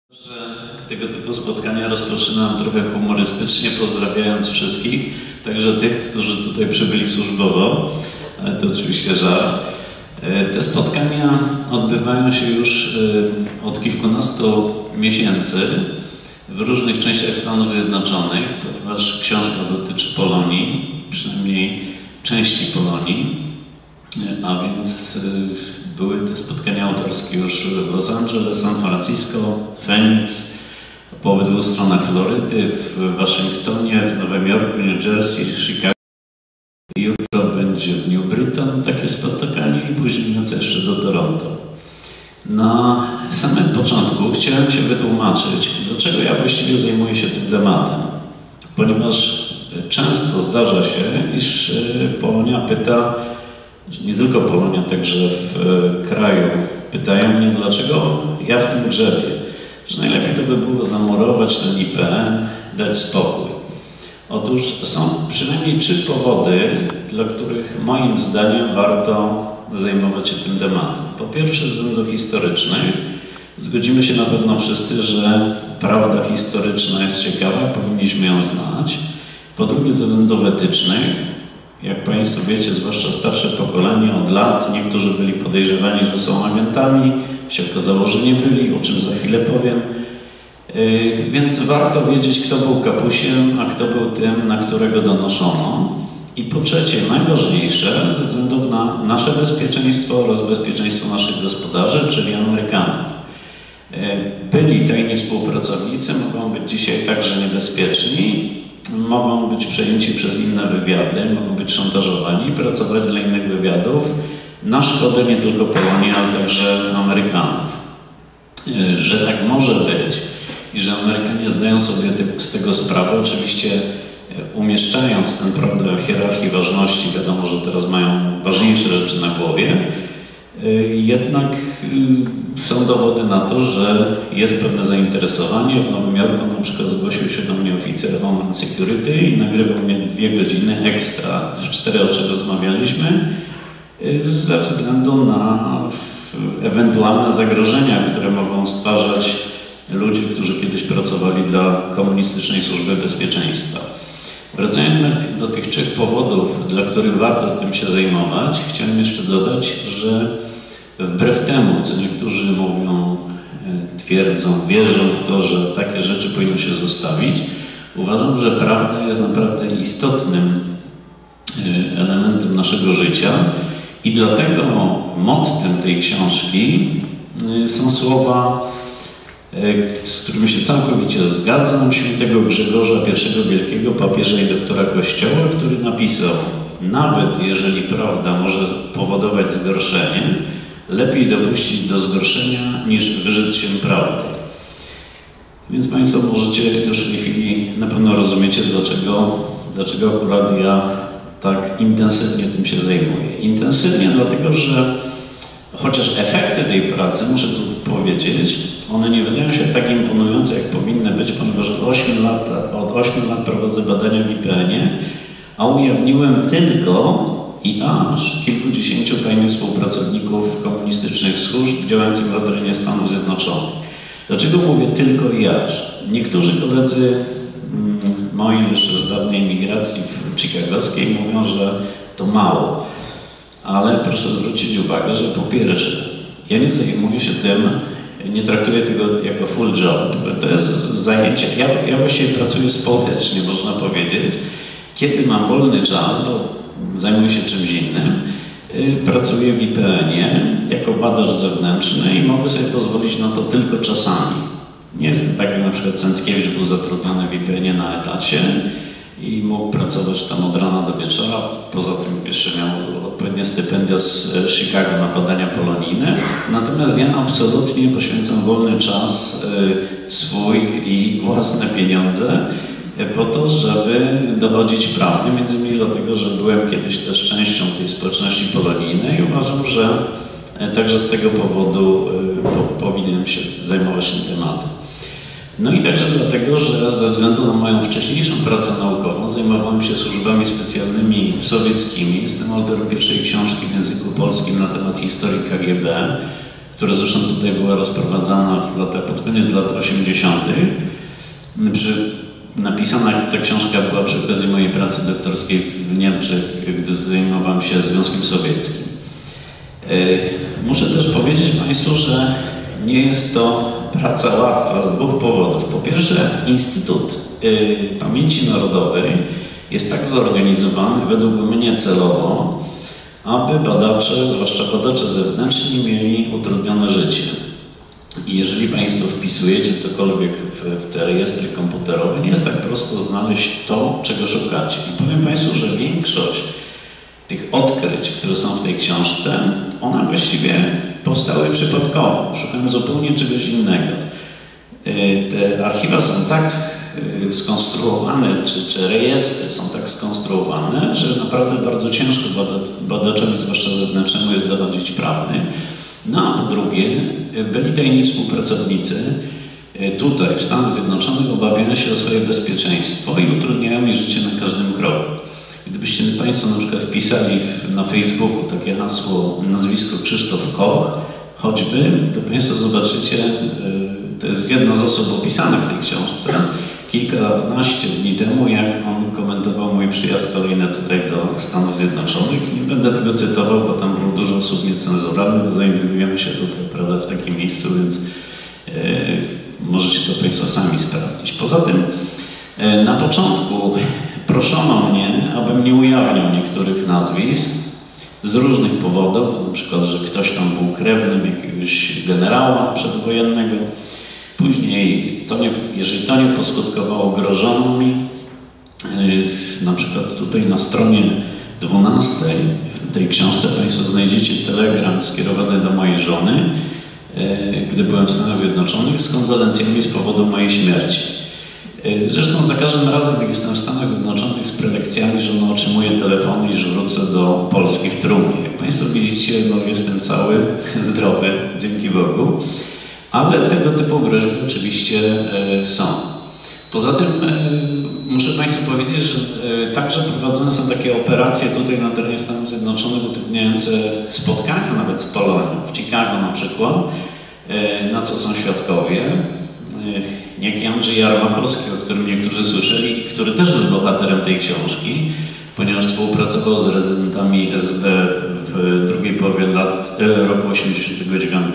Że tego typu spotkania rozpoczynam trochę humorystycznie, pozdrawiając wszystkich, także tych, którzy tutaj przybyli służbowo, ale to oczywiście żart. Te spotkania odbywają się już od kilkunastu miesięcy w różnych częściach Stanów Zjednoczonych, ponieważ książka dotyczy Polonii, przynajmniej części Polonii, a więc były te spotkania autorskie już w Los Angeles, San Francisco, Phoenix, po obydwu stronach Florydy, w Waszyngtonie, w Nowym Jorku, New Jersey, Chicago. Jutro będzie w New Britain takie spotkanie i później lecę jeszcze do Toronto. Na samym początku chciałem się wytłumaczyć, dlaczego ja właściwie zajmuję się tym tematem. Ponieważ często zdarza się, iż Polonia pyta, nie tylko Polonia, także w kraju, pytają mnie, dlaczego ja w tym grzebię. Że najlepiej to by było zamurować ten IPN, dać spokój. Otóż są przynajmniej 3 powody, dla których moim zdaniem warto zajmować się tym tematem. Po pierwsze, ze względów historycznych. Zgodzimy się na pewno wszyscy, że prawda historyczna jest ciekawa, powinniśmy ją znać. Po drugie, ze względów etycznych. Jak Państwo wiecie, zwłaszcza starsze pokolenie, od lat niektórzy byli podejrzewani, że są agentami, się okazało, że nie byli, o czym za chwilę powiem. Więc warto wiedzieć, kto był kapusiem, a kto był tym, na którego donoszono. I po trzecie, najważniejsze, ze względów na nasze bezpieczeństwo oraz bezpieczeństwo naszych gospodarzy, czyli Amerykanów. Byli tajni współpracownicy, mogą być dzisiaj także niebezpieczni, mogą być przejęci przez inne wywiady, mogą być szantażowani, pracować dla innych wywiadów na szkodę nie tylko Polonii, ale także Amerykanów. Że tak może być i że Amerykanie zdają sobie z tego sprawę, oczywiście umieszczając ten problem w hierarchii ważności, wiadomo, że teraz mają ważniejsze rzeczy na głowie, jednak są dowody na to, że jest pewne zainteresowanie. W Nowym Jorku na przykład zgłosił się do mnie oficer Homeland Security i nagrywał mnie 2 godziny ekstra. W 4 oczy rozmawialiśmy ze względu na ewentualne zagrożenia, które mogą stwarzać ludzie, którzy kiedyś pracowali dla Komunistycznej Służby Bezpieczeństwa. Wracając jednak do tych 3 powodów, dla których warto tym się zajmować, chciałem jeszcze dodać, że wbrew temu, co niektórzy mówią, twierdzą, wierzą w to, że takie rzeczy powinno się zostawić, uważam, że prawda jest naprawdę istotnym elementem naszego życia i dlatego mottem tej książki są słowa, z którymi się całkowicie zgadzam, świętego Grzegorza I Wielkiego, papieża i doktora Kościoła, który napisał: nawet jeżeli prawda może powodować zgorszenie, lepiej dopuścić do zgorszenia, niż wyrzec się prawdy. Więc Państwo możecie już w tej chwili na pewno rozumiecie, dlaczego akurat ja tak intensywnie tym się zajmuję. Intensywnie dlatego, że chociaż efekty tej pracy, muszę tu powiedzieć, one nie wydają się tak imponujące, jak powinny być, ponieważ od 8 lat prowadzę badania w IPN-ie, a ujawniłem tylko i aż kilkudziesięciu tajnych współpracowników komunistycznych służb działających na terenie Stanów Zjednoczonych. Dlaczego mówię tylko i aż? Niektórzy koledzy moi jeszcze z dawnej migracji chicagowskiej mówią, że to mało. Ale proszę zwrócić uwagę, że po pierwsze, ja nie zajmuję się tym, nie traktuję tego jako full job. To jest zajęcie. Ja właściwie pracuję społecznie, można powiedzieć. Kiedy mam wolny czas, bo zajmuję się czymś innym, pracuję w IPN-ie jako badacz zewnętrzny i mogę sobie pozwolić na to tylko czasami. Nie jest tak, jak na przykład Cęckiewicz był zatrudniony w IPN-ie na etacie i mógł pracować tam od rana do wieczora. Poza tym jeszcze miał odpowiednie stypendia z Chicago na badania polonijne. Natomiast ja absolutnie poświęcam wolny czas swój i własne pieniądze po to, żeby dochodzić prawdy, między innymi dlatego, że byłem kiedyś też częścią tej społeczności polonijnej i uważam, że także z tego powodu powinienem się zajmować tym tematem. No i także dlatego, że ze względu na moją wcześniejszą pracę naukową zajmowałem się służbami specjalnymi sowieckimi. Jestem autorem pierwszej książki w języku polskim na temat historii KGB. która zresztą tutaj była rozprowadzana pod koniec lat 80. Napisana ta książka była przy okazji mojej pracy doktorskiej w Niemczech, gdy zajmowałem się Związkiem Sowieckim. Muszę też powiedzieć Państwu, że nie jest to praca łatwa z dwóch powodów. Po pierwsze, Instytut Pamięci Narodowej jest tak zorganizowany według mnie celowo, aby badacze, zwłaszcza badacze zewnętrzni, mieli utrudnione życie. I jeżeli Państwo wpisujecie cokolwiek w te rejestry komputerowe, nie jest tak prosto znaleźć to, czego szukacie. I powiem Państwu, że większość tych odkryć, które są w tej książce, one właściwie powstały przypadkowo. Szukałem zupełnie czegoś innego. Te archiwa są tak skonstruowane, czy rejestry są tak skonstruowane, że naprawdę bardzo ciężko badaczowi, zwłaszcza zewnętrznemu, jest dochodzić prawdy. No a po drugie, byli tajni współpracownicy tutaj w Stanach Zjednoczonych obawiają się o swoje bezpieczeństwo i utrudniają mi życie na każdym kroku. Gdybyście Państwo na przykład wpisali na Facebooku takie hasło, nazwisko Krzysztof Koch, choćby, to Państwo zobaczycie, to jest jedna z osób opisanych w tej książce, kilkanaście dni temu, jak on komentował mój przyjazd kolejny tutaj do Stanów Zjednoczonych. Nie będę tego cytował, bo tam było dużo osób niecenzuralnych, znajdujemy się tutaj, prawda, w takim miejscu, więc możecie to Państwo sami sprawdzić. Poza tym na początku proszono mnie, abym nie ujawniał niektórych nazwisk z różnych powodów, na przykład, że ktoś tam był krewnym jakiegoś generała przedwojennego. Później, jeżeli to nie poskutkowało, grożono mi. Na przykład tutaj na stronie 12 w tej książce Państwo znajdziecie telegram skierowany do mojej żony, gdy byłem w Stanach Zjednoczonych, z kondolencjami z powodu mojej śmierci. Zresztą za każdym razem, jak jestem w Stanach Zjednoczonych z prelekcjami, żona otrzymuje telefony, iż wrócę do Polski w trumnie. Jak Państwo widzicie, no jestem cały zdrowy, dzięki Bogu. Ale tego typu groźby oczywiście są. Poza tym muszę Państwu powiedzieć, że także prowadzone są takie operacje tutaj na terenie Stanów Zjednoczonych utrudniające spotkania nawet z Polonią. W Chicago na przykład, na co są świadkowie. Niejaki Andrzej Jarmakowski, o którym niektórzy słyszeli, który też jest bohaterem tej książki, ponieważ współpracował z rezydentami SB w drugiej połowie roku 1989.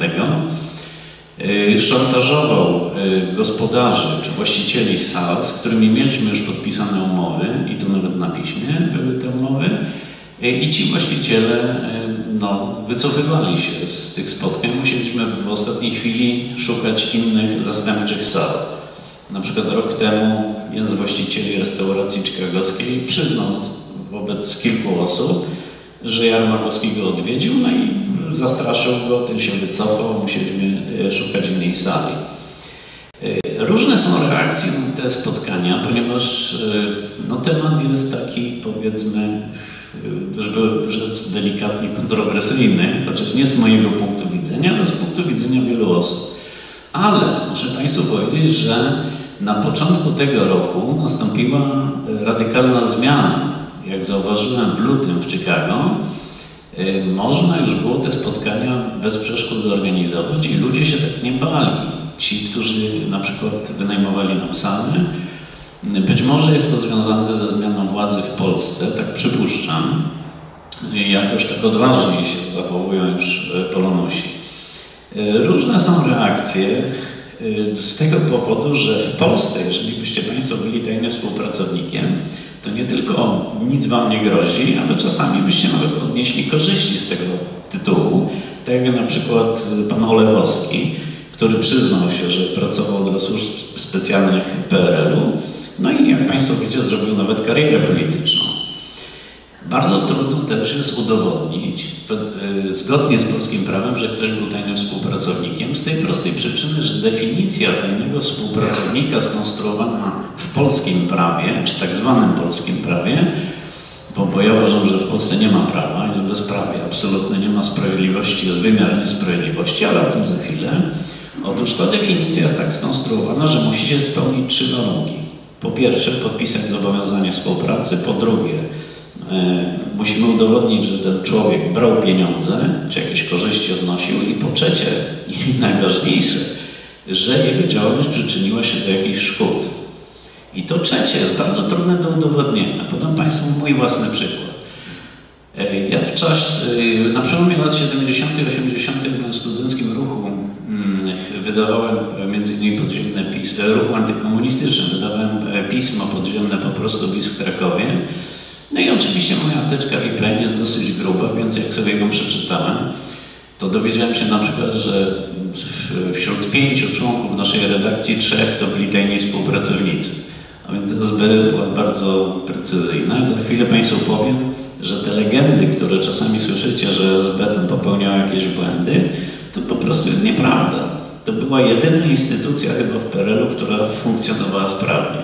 Szantażował gospodarzy czy właścicieli sal, z którymi mieliśmy już podpisane umowy i tu nawet na piśmie były te umowy i ci właściciele wycofywali się z tych spotkań. Musieliśmy w ostatniej chwili szukać innych zastępczych sal. Na przykład rok temu jeden z właścicieli restauracji chicagowskiej przyznał wobec kilku osób, że Jarmakowski go odwiedził, no i zastraszył go, ten się wycofał, musieliśmy szukać innej sali. Różne są reakcje na te spotkania, ponieważ temat jest taki, powiedzmy, żeby rzec delikatnie kontrowersyjny, chociaż nie z mojego punktu widzenia, ale z punktu widzenia wielu osób. Ale muszę Państwu powiedzieć, że na początku tego roku nastąpiła radykalna zmiana. Jak zauważyłem w lutym w Chicago, można już było te spotkania bez przeszkód organizować i ludzie się tak nie bali. Ci, którzy na przykład wynajmowali nam sale, być może jest to związane ze zmianą władzy w Polsce, tak przypuszczam, jakoś tak odważniej się zachowują już Polonusi. Różne są reakcje z tego powodu, że w Polsce, jeżeli byście Państwo byli tajnym współpracownikiem, to nie tylko nic Wam nie grozi, ale czasami byście nawet odnieśli korzyści z tego tytułu. Tak jak na przykład pan Olechowski, który przyznał się, że pracował dla służb specjalnych PRL-u, no i jak Państwo wiecie, zrobił nawet karierę polityczną. Bardzo trudno też jest udowodnić, zgodnie z polskim prawem, że ktoś był tajnym współpracownikiem, z tej prostej przyczyny, że definicja tajnego współpracownika skonstruowana w polskim prawie, czy tak zwanym polskim prawie, bo ja uważam, że w Polsce nie ma prawa, jest bezprawie, absolutnie nie ma sprawiedliwości, jest wymiar niesprawiedliwości, ale o tym za chwilę. Otóż ta definicja jest tak skonstruowana, że musicie spełnić 3 warunki. Po pierwsze, podpisać zobowiązanie współpracy, po drugie, musimy udowodnić, że ten człowiek brał pieniądze, czy jakieś korzyści odnosił i po trzecie, i najważniejsze, że jego działalność przyczyniła się do jakichś szkód. I to trzecie jest bardzo trudne do udowodnienia. Podam Państwu mój własny przykład. Ja na przełomie lat 70. i 80. w studenckim ruchu wydawałem m.in. podziemne pismo, ruchu antykomunistycznym, wydawałem pismo podziemne po prostu w Krakowie. No i oczywiście moja teczka w IPN jest dosyć gruba, więc jak sobie ją przeczytałem, to dowiedziałem się na przykład, że wśród 5 członków naszej redakcji 3 to byli tajni współpracownicy. A więc SB była bardzo precyzyjna. Za chwilę Państwu powiem, że te legendy, które czasami słyszycie, że SB tam popełniał jakieś błędy, to po prostu jest nieprawda. To była jedyna instytucja chyba w PRL-u, która funkcjonowała sprawnie.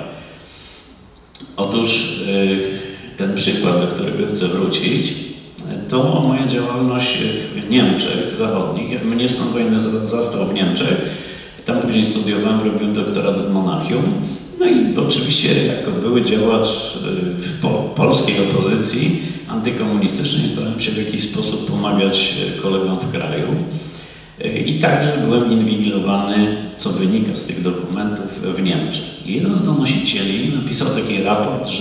Otóż ten przykład, do którego chcę wrócić, to moja działalność w Niemczech zachodnich. Mnie stan wojenny zastał w Niemczech. Tam później studiowałem, robiłem doktorat w Monachium. No i oczywiście jako były działacz w polskiej opozycji antykomunistycznej starałem się w jakiś sposób pomagać kolegom w kraju. I także byłem inwigilowany, co wynika z tych dokumentów, w Niemczech. I jeden z donosicieli napisał taki raport,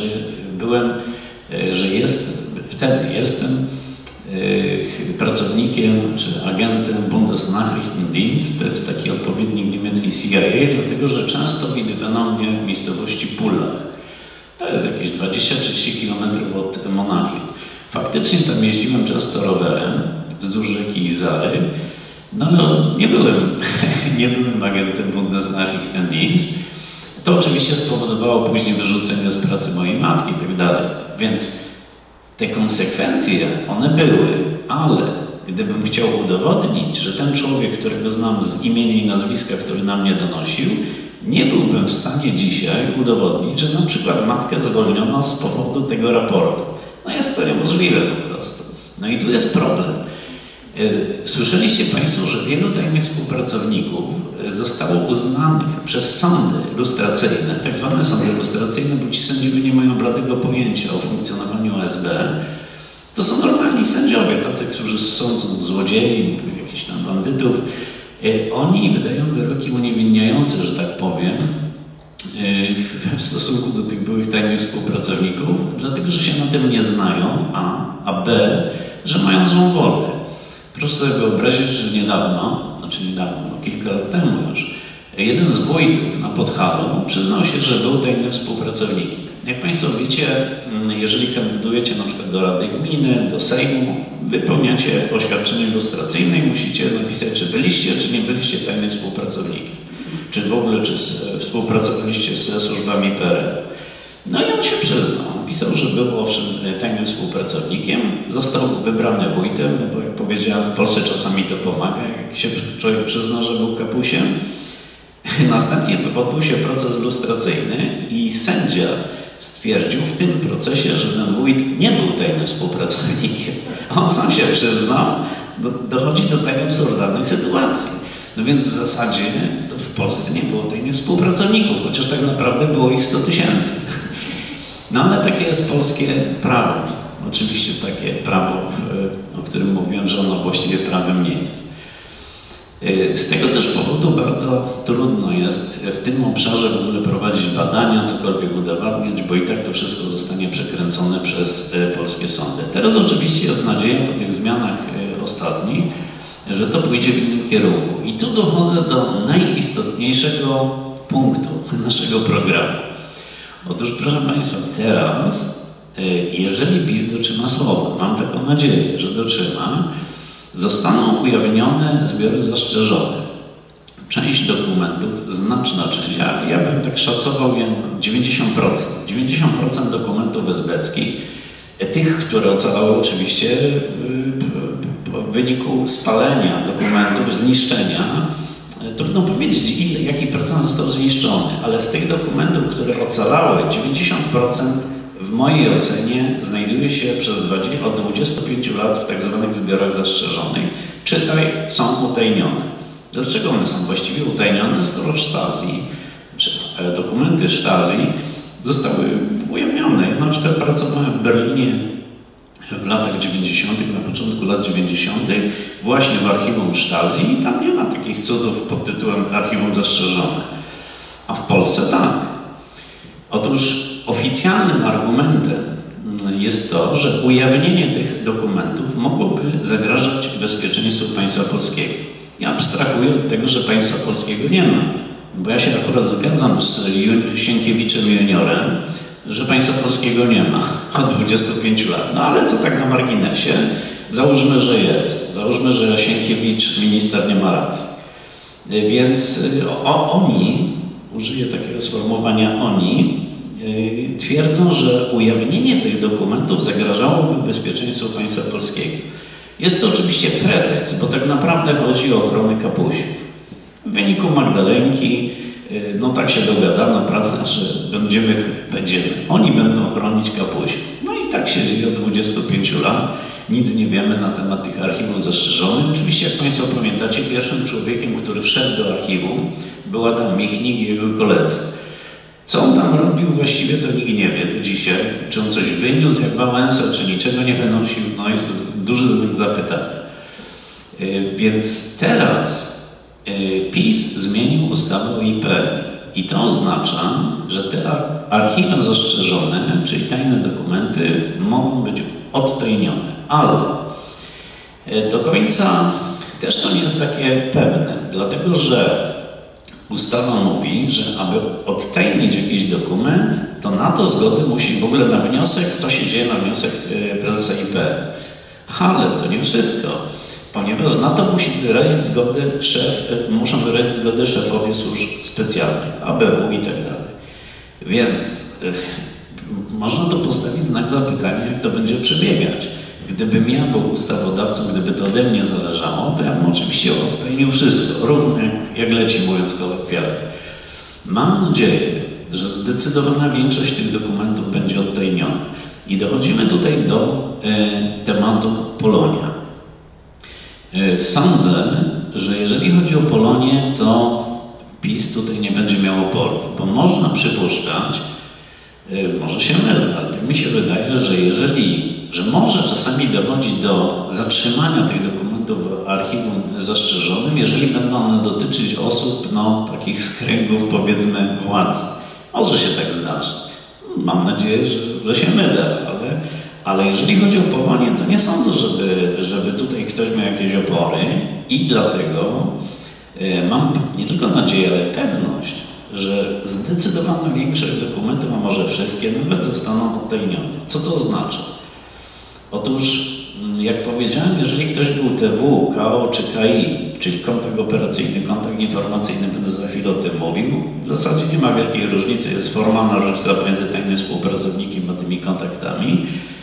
że jestem pracownikiem czy agentem Bundesnachrichtendienst, to jest taki odpowiednik niemiecki CIA, dlatego że często widywano mnie w miejscowości Pullach. To jest jakieś 20-30 km od Monachium. Faktycznie tam jeździłem często rowerem wzdłuż rzeki Izary, no ale nie byłem agentem Bundesnachrichtendienst. To oczywiście spowodowało później wyrzucenie z pracy mojej matki i tak dalej. Więc te konsekwencje, one były, ale gdybym chciał udowodnić, że ten człowiek, którego znam z imienia i nazwiska, który na mnie donosił, nie byłbym w stanie dzisiaj udowodnić, że na przykład matkę zwolniono z powodu tego raportu. No jest to niemożliwe po prostu. No i tu jest problem. Słyszeliście Państwo, że wielu tajnych współpracowników zostało uznanych przez sądy lustracyjne, tak zwane sądy lustracyjne, bo ci sędziowie nie mają bladego pojęcia o funkcjonowaniu SB. To są normalni sędziowie, tacy, którzy sądzą złodziei, jakichś tam bandytów. Oni wydają wyroki uniewinniające, że tak powiem, w stosunku do tych byłych tajnych współpracowników, dlatego że się na tym nie znają, a B, że mają złą wolę. Proszę sobie wyobrazić, że niedawno, kilka lat temu już, jeden z wójtów na Podhalu przyznał się, że był tajnym współpracownikiem. Jak Państwo wiecie, jeżeli kandydujecie na przykład do Rady Gminy, do Sejmu, wypełniacie oświadczenie lustracyjne i musicie napisać, czy byliście, czy nie byliście tajnym współpracownikiem. Czy w ogóle, czy współpracowaliście ze służbami PRL. No i on się przyznał. Pisał, że był owszem tajnym współpracownikiem, został wybrany wójtem, bo jak powiedziałem, w Polsce czasami to pomaga, jak się człowiek przyzna, że był kapusiem. Następnie odbył się proces lustracyjny i sędzia stwierdził w tym procesie, że ten wójt nie był tajnym współpracownikiem. On sam się przyznał, dochodzi do tak absurdalnych sytuacji. No więc w zasadzie to w Polsce nie było tajnych współpracowników, chociaż tak naprawdę było ich 100 000. No ale takie jest polskie prawo. Oczywiście takie prawo, o którym mówiłem, że ono właściwie prawem nie jest. Z tego też powodu bardzo trudno jest w tym obszarze w ogóle prowadzić badania, cokolwiek udowadniać, bo i tak to wszystko zostanie przekręcone przez polskie sądy. Teraz oczywiście jest nadzieja po tych zmianach ostatnich, że to pójdzie w innym kierunku. I tu dochodzę do najistotniejszego punktu naszego programu. Otóż, proszę Państwa, teraz, jeżeli PiS dotrzyma słowa, mam taką nadzieję, że dotrzyma, zostaną ujawnione zbiory zastrzeżone. Część dokumentów, znaczna część, ja bym tak szacował je 90%. 90% dokumentów esbeckich, tych, które ocalały oczywiście w wyniku spalenia dokumentów, zniszczenia. Trudno powiedzieć, jaki procent został zniszczony, ale z tych dokumentów, które ocalały, 90% w mojej ocenie znajduje się od 25 lat w tak zwanych zbiorach zastrzeżonych. Czytaj, są utajnione. Dlaczego one są właściwie utajnione, skoro Stasi, czy dokumenty Stasi zostały ujawnione? Ja na przykład pracowałem w Berlinie w latach 90., na początku lat 90. właśnie w archiwum Stasi i tam nie ma takich cudów pod tytułem archiwum zastrzeżone. A w Polsce tak. Otóż oficjalnym argumentem jest to, że ujawnienie tych dokumentów mogłoby zagrażać bezpieczeństwu państwa polskiego. Ja abstrahuję od tego, że państwa polskiego nie ma, bo ja się akurat zgadzam z Sienkiewiczem juniorem, że państwa polskiego nie ma od 25 lat. No ale to tak na marginesie. Załóżmy, że jest. Załóżmy, że Sienkiewicz, minister, nie ma racji. Więc oni, użyję takiego sformułowania oni, twierdzą, że ujawnienie tych dokumentów zagrażałoby bezpieczeństwu państwa polskiego. Jest to oczywiście pretekst, bo tak naprawdę chodzi o ochronę kapusiów. W wyniku Magdalenki, no tak się dogadano, prawda, że będziemy. Oni będą chronić kapusiów. No i tak się dzieje od 25 lat. Nic nie wiemy na temat tych archiwów zastrzeżonych. Oczywiście, jak Państwo pamiętacie, pierwszym człowiekiem, który wszedł do archiwum, był Adam Michnik i jego koledzy. Co on tam robił właściwie, to nikt nie wie do dzisiaj. Czy on coś wyniósł jak Wałęsa, czy niczego nie wynosił, no jest duży znak zapytania. Więc teraz PiS zmienił ustawę o IPN i to oznacza, że te archiwa zastrzeżone, czyli tajne dokumenty, mogą być odtajnione, ale do końca też to nie jest takie pewne, dlatego że ustawa mówi, że aby odtajnić jakiś dokument, to na to zgodę musi w ogóle na wniosek, to się dzieje na wniosek prezesa IPN. Ale to nie wszystko, ponieważ na to muszą wyrazić zgodę szefowie służb specjalnych, ABW i tak dalej. Więc można tu postawić znak zapytania, jak to będzie przebiegać. Gdybym ja był ustawodawcą, gdyby to ode mnie zależało, to ja bym oczywiście odtajnił wszystko, równo jak leci, mówiąc kolokwialnie. Mam nadzieję, że zdecydowana większość tych dokumentów będzie odtajniona. I dochodzimy tutaj do tematu Polonia. Sądzę, że jeżeli chodzi o Polonię, to PiS tutaj nie będzie miał oporów, bo można przypuszczać, może się mylę, ale tak mi się wydaje, że może czasami dochodzić do zatrzymania tych dokumentów w archiwum zastrzeżonym, jeżeli będą one dotyczyć osób, no, takich z kręgów, powiedzmy, władzy. Może się tak zdarzy. Mam nadzieję, że się mylę, ale jeżeli chodzi o Polonię, to nie sądzę, żeby tutaj ktoś miał jakieś opory i dlatego mam nie tylko nadzieję, ale pewność, że zdecydowana większość dokumentów, a może wszystkie, nawet zostaną odtajnione. Co to oznacza? Otóż, jak powiedziałem, jeżeli ktoś był TW, KO czy KI, czyli kontakt operacyjny, kontakt informacyjny, będę za chwilę o tym mówił, w zasadzie nie ma wielkiej różnicy, jest formalna różnica pomiędzy tajnym współpracownikiem a tymi kontaktami.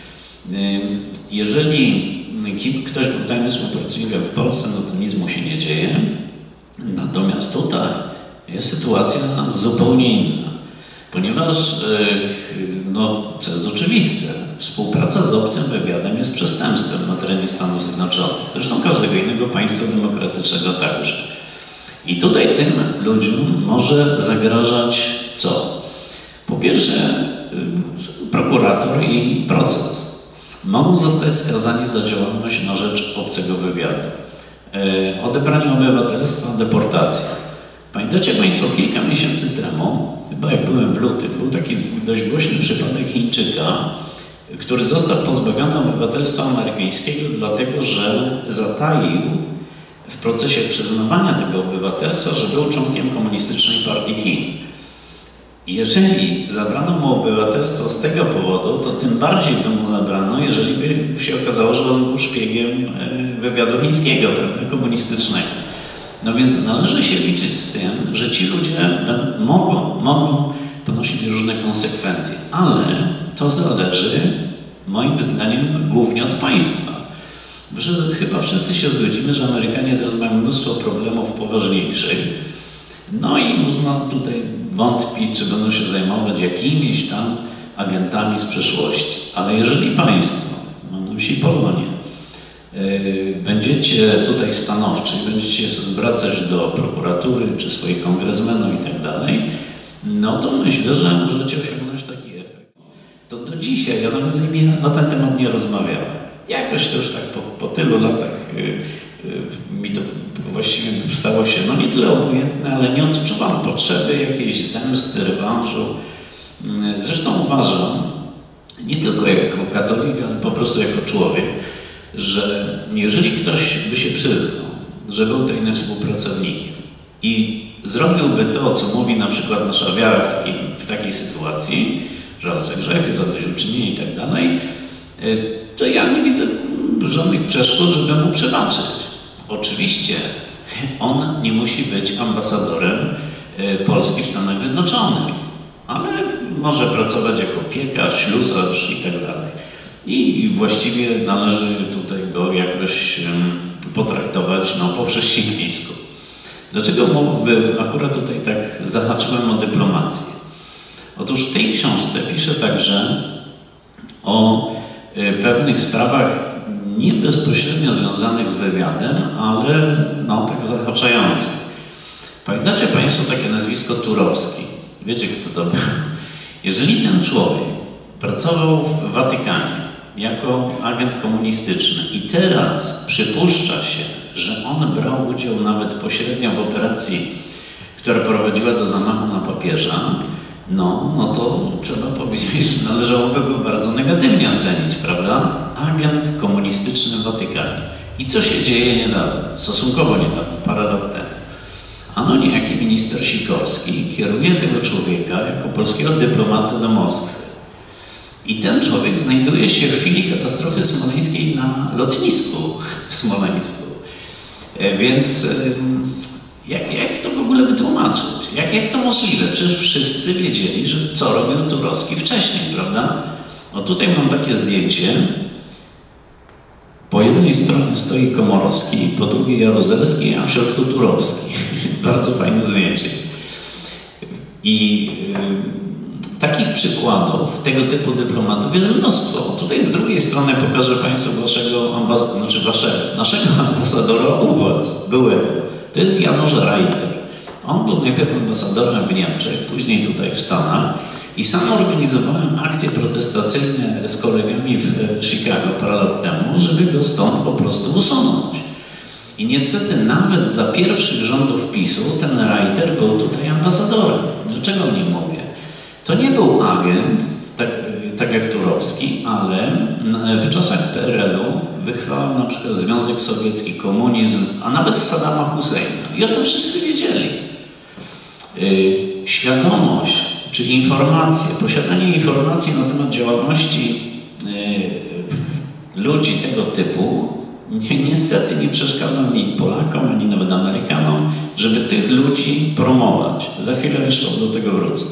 Jeżeli ktoś był tajnym współpracownikiem w Polsce, no to nic mu się nie dzieje. Natomiast tutaj jest sytuacja zupełnie inna, ponieważ, no, co jest oczywiste, współpraca z obcym wywiadem jest przestępstwem na terenie Stanów Zjednoczonych. Zresztą każdego innego państwa demokratycznego także. I tutaj tym ludziom może zagrażać co? Po pierwsze, prokurator i proces. Mogą zostać skazani za działalność na rzecz obcego wywiadu. Odebranie obywatelstwa, deportacja. Pamiętacie Państwo, kilka miesięcy temu, chyba jak byłem w lutym, był taki dość głośny przypadek Chińczyka, który został pozbawiony obywatelstwa amerykańskiego dlatego, że zataił w procesie przyznawania tego obywatelstwa, że był członkiem Komunistycznej Partii Chin. Jeżeli zabrano mu obywatelstwo z tego powodu, to tym bardziej by mu zabrano, jeżeli by się okazało, że on był szpiegiem wywiadu chińskiego, komunistycznego. No więc należy się liczyć z tym, że ci ludzie mogą ponosić różne konsekwencje, ale to zależy, moim zdaniem, głównie od państwa. Chyba wszyscy się zgodzimy, że Amerykanie teraz mają mnóstwo problemów poważniejszych, no i można tutaj wątpić, czy będą się zajmować jakimiś tam agentami z przeszłości. Ale jeżeli państwo, mam na myśli Polonię, będziecie tutaj stanowczy, będziecie się zwracać do prokuratury, czy swoich kongresmenów i tak dalej, no to myślę, że możecie osiągnąć taki efekt. To do dzisiaj ja nawet z nimi na ten temat nie rozmawiałem. Jakoś to już tak po tylu latach mi to właściwie stało się no nie tyle obojętne, ale nie odczuwam potrzeby jakiejś zemsty, rewanżu. Zresztą uważam, nie tylko jako katolik, ale po prostu jako człowiek, że jeżeli ktoś by się przyznał, że był tajnym współpracownikiem i zrobiłby to, co mówi na przykład nasza wiara w takiej sytuacji, że za grzechy, zadośćuczynienie i tak dalej, to ja nie widzę żadnych przeszkód, żeby mu przebaczyć. Oczywiście on nie musi być ambasadorem Polski w Stanach Zjednoczonych, ale może pracować jako piekarz, ślusarz i tak dalej. I właściwie należy tutaj go jakoś potraktować po chrześcijańsku. Dlaczego akurat tutaj tak zahaczyłem o dyplomację? Otóż w tej książce piszę także o pewnych sprawach nie bezpośrednio związanych z wywiadem, ale tak zahaczających. Pamiętacie Państwo takie nazwisko Turowski? Wiecie, kto to był? Jeżeli ten człowiek pracował w Watykanie jako agent komunistyczny i teraz przypuszcza się, że on brał udział nawet pośrednio w operacji, która prowadziła do zamachu na papieża, no to trzeba powiedzieć, że należałoby go bardzo negatywnie ocenić, prawda? Agent komunistyczny w Watykanie. I co się dzieje niedawno, stosunkowo niedawno, parę lat temu? Ano niejaki minister Sikorski kieruje tego człowieka jako polskiego dyplomatę do Moskwy. I ten człowiek znajduje się w chwili katastrofy smoleńskiej na lotnisku w Smoleńsku. Więc jak to w ogóle wytłumaczyć? Jak to możliwe? Przecież wszyscy wiedzieli, że co robił Turowski wcześniej, prawda? No tutaj mam takie zdjęcie. Po jednej stronie stoi Komorowski, po drugiej Jaruzelski, a w środku Turowski. Bardzo fajne zdjęcie. I takich przykładów tego typu dyplomatów jest mnóstwo. Tutaj z drugiej strony pokażę Państwu naszego ambasadora u Was, byłego. To jest Janusz Reiter. On był najpierw ambasadorem w Niemczech, później tutaj w Stanach i sam organizowałem akcje protestacyjne z kolegami w Chicago parę lat temu, żeby go stąd po prostu usunąć. I niestety nawet za pierwszych rządów PiS-u ten Reiter był tutaj ambasadorem. Dlaczego nie mówię? To nie był agent, tak jak Turowski, ale w czasach PRL-u wychwalał na przykład Związek Sowiecki, komunizm, a nawet Saddama Husseina. I o tym wszyscy wiedzieli. Świadomość, czy informacje, posiadanie informacji na temat działalności ludzi tego typu niestety nie przeszkadza ani Polakom, ani nawet Amerykanom, żeby tych ludzi promować. Za chwilę jeszcze do tego wrócę.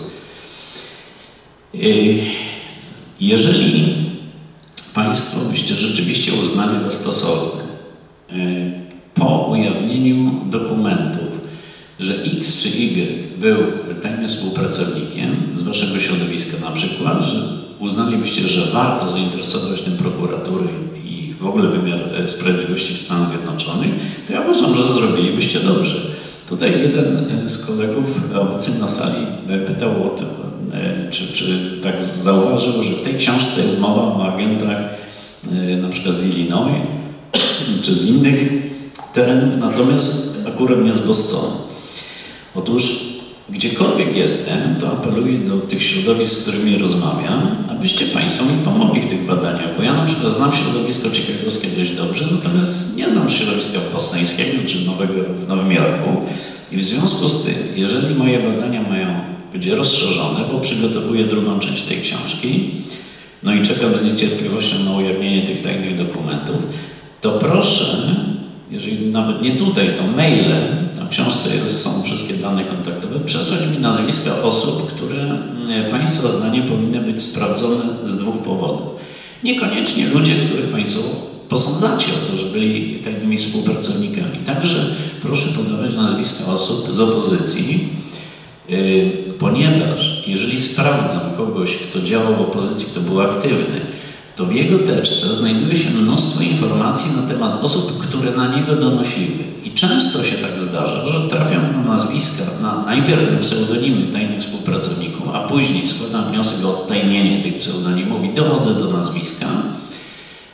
Jeżeli Państwo byście rzeczywiście uznali za stosowne po ujawnieniu dokumentów, że X czy Y był tajnym współpracownikiem z Waszego środowiska na przykład, że uznalibyście, że warto zainteresować tym prokuratury i w ogóle wymiar sprawiedliwości w Stanach Zjednoczonych, to ja uważam, że zrobilibyście dobrze. Tutaj jeden z kolegów obecnych na sali pytał o to, czy tak zauważył, że w tej książce jest mowa o agentach na przykład z Illinois czy z innych terenów, natomiast akurat nie z Bostonu. Otóż gdziekolwiek jestem, to apeluję do tych środowisk, z którymi rozmawiam, abyście Państwo mi pomogli w tych badaniach, bo ja na przykład znam środowisko chicagowskie dość dobrze, natomiast nie znam środowiska bostońskiego czy w Nowym Jorku i w związku z tym, jeżeli moje badania mają być rozszerzone, bo przygotowuję drugą część tej książki, no i czekam z niecierpliwością na ujawnienie tych tajnych dokumentów, to proszę, jeżeli nawet nie tutaj, to mailem, w książce są wszystkie dane kontaktowe, przesłać mi nazwiska osób, które Państwa zdaniem powinny być sprawdzone z dwóch powodów. Niekoniecznie ludzie, których Państwo posądzacie o to, że byli tajnymi współpracownikami. Także proszę podawać nazwiska osób z opozycji, ponieważ jeżeli sprawdzam kogoś, kto działał w opozycji, kto był aktywny, to w jego teczce znajduje się mnóstwo informacji na temat osób, które na niego donosiły. I często się tak zdarza, że trafiam na nazwiska, najpierw na pseudonimy tajnych współpracowników, a później składam wniosek o odtajnienie tych pseudonimów i dochodzę do nazwiska.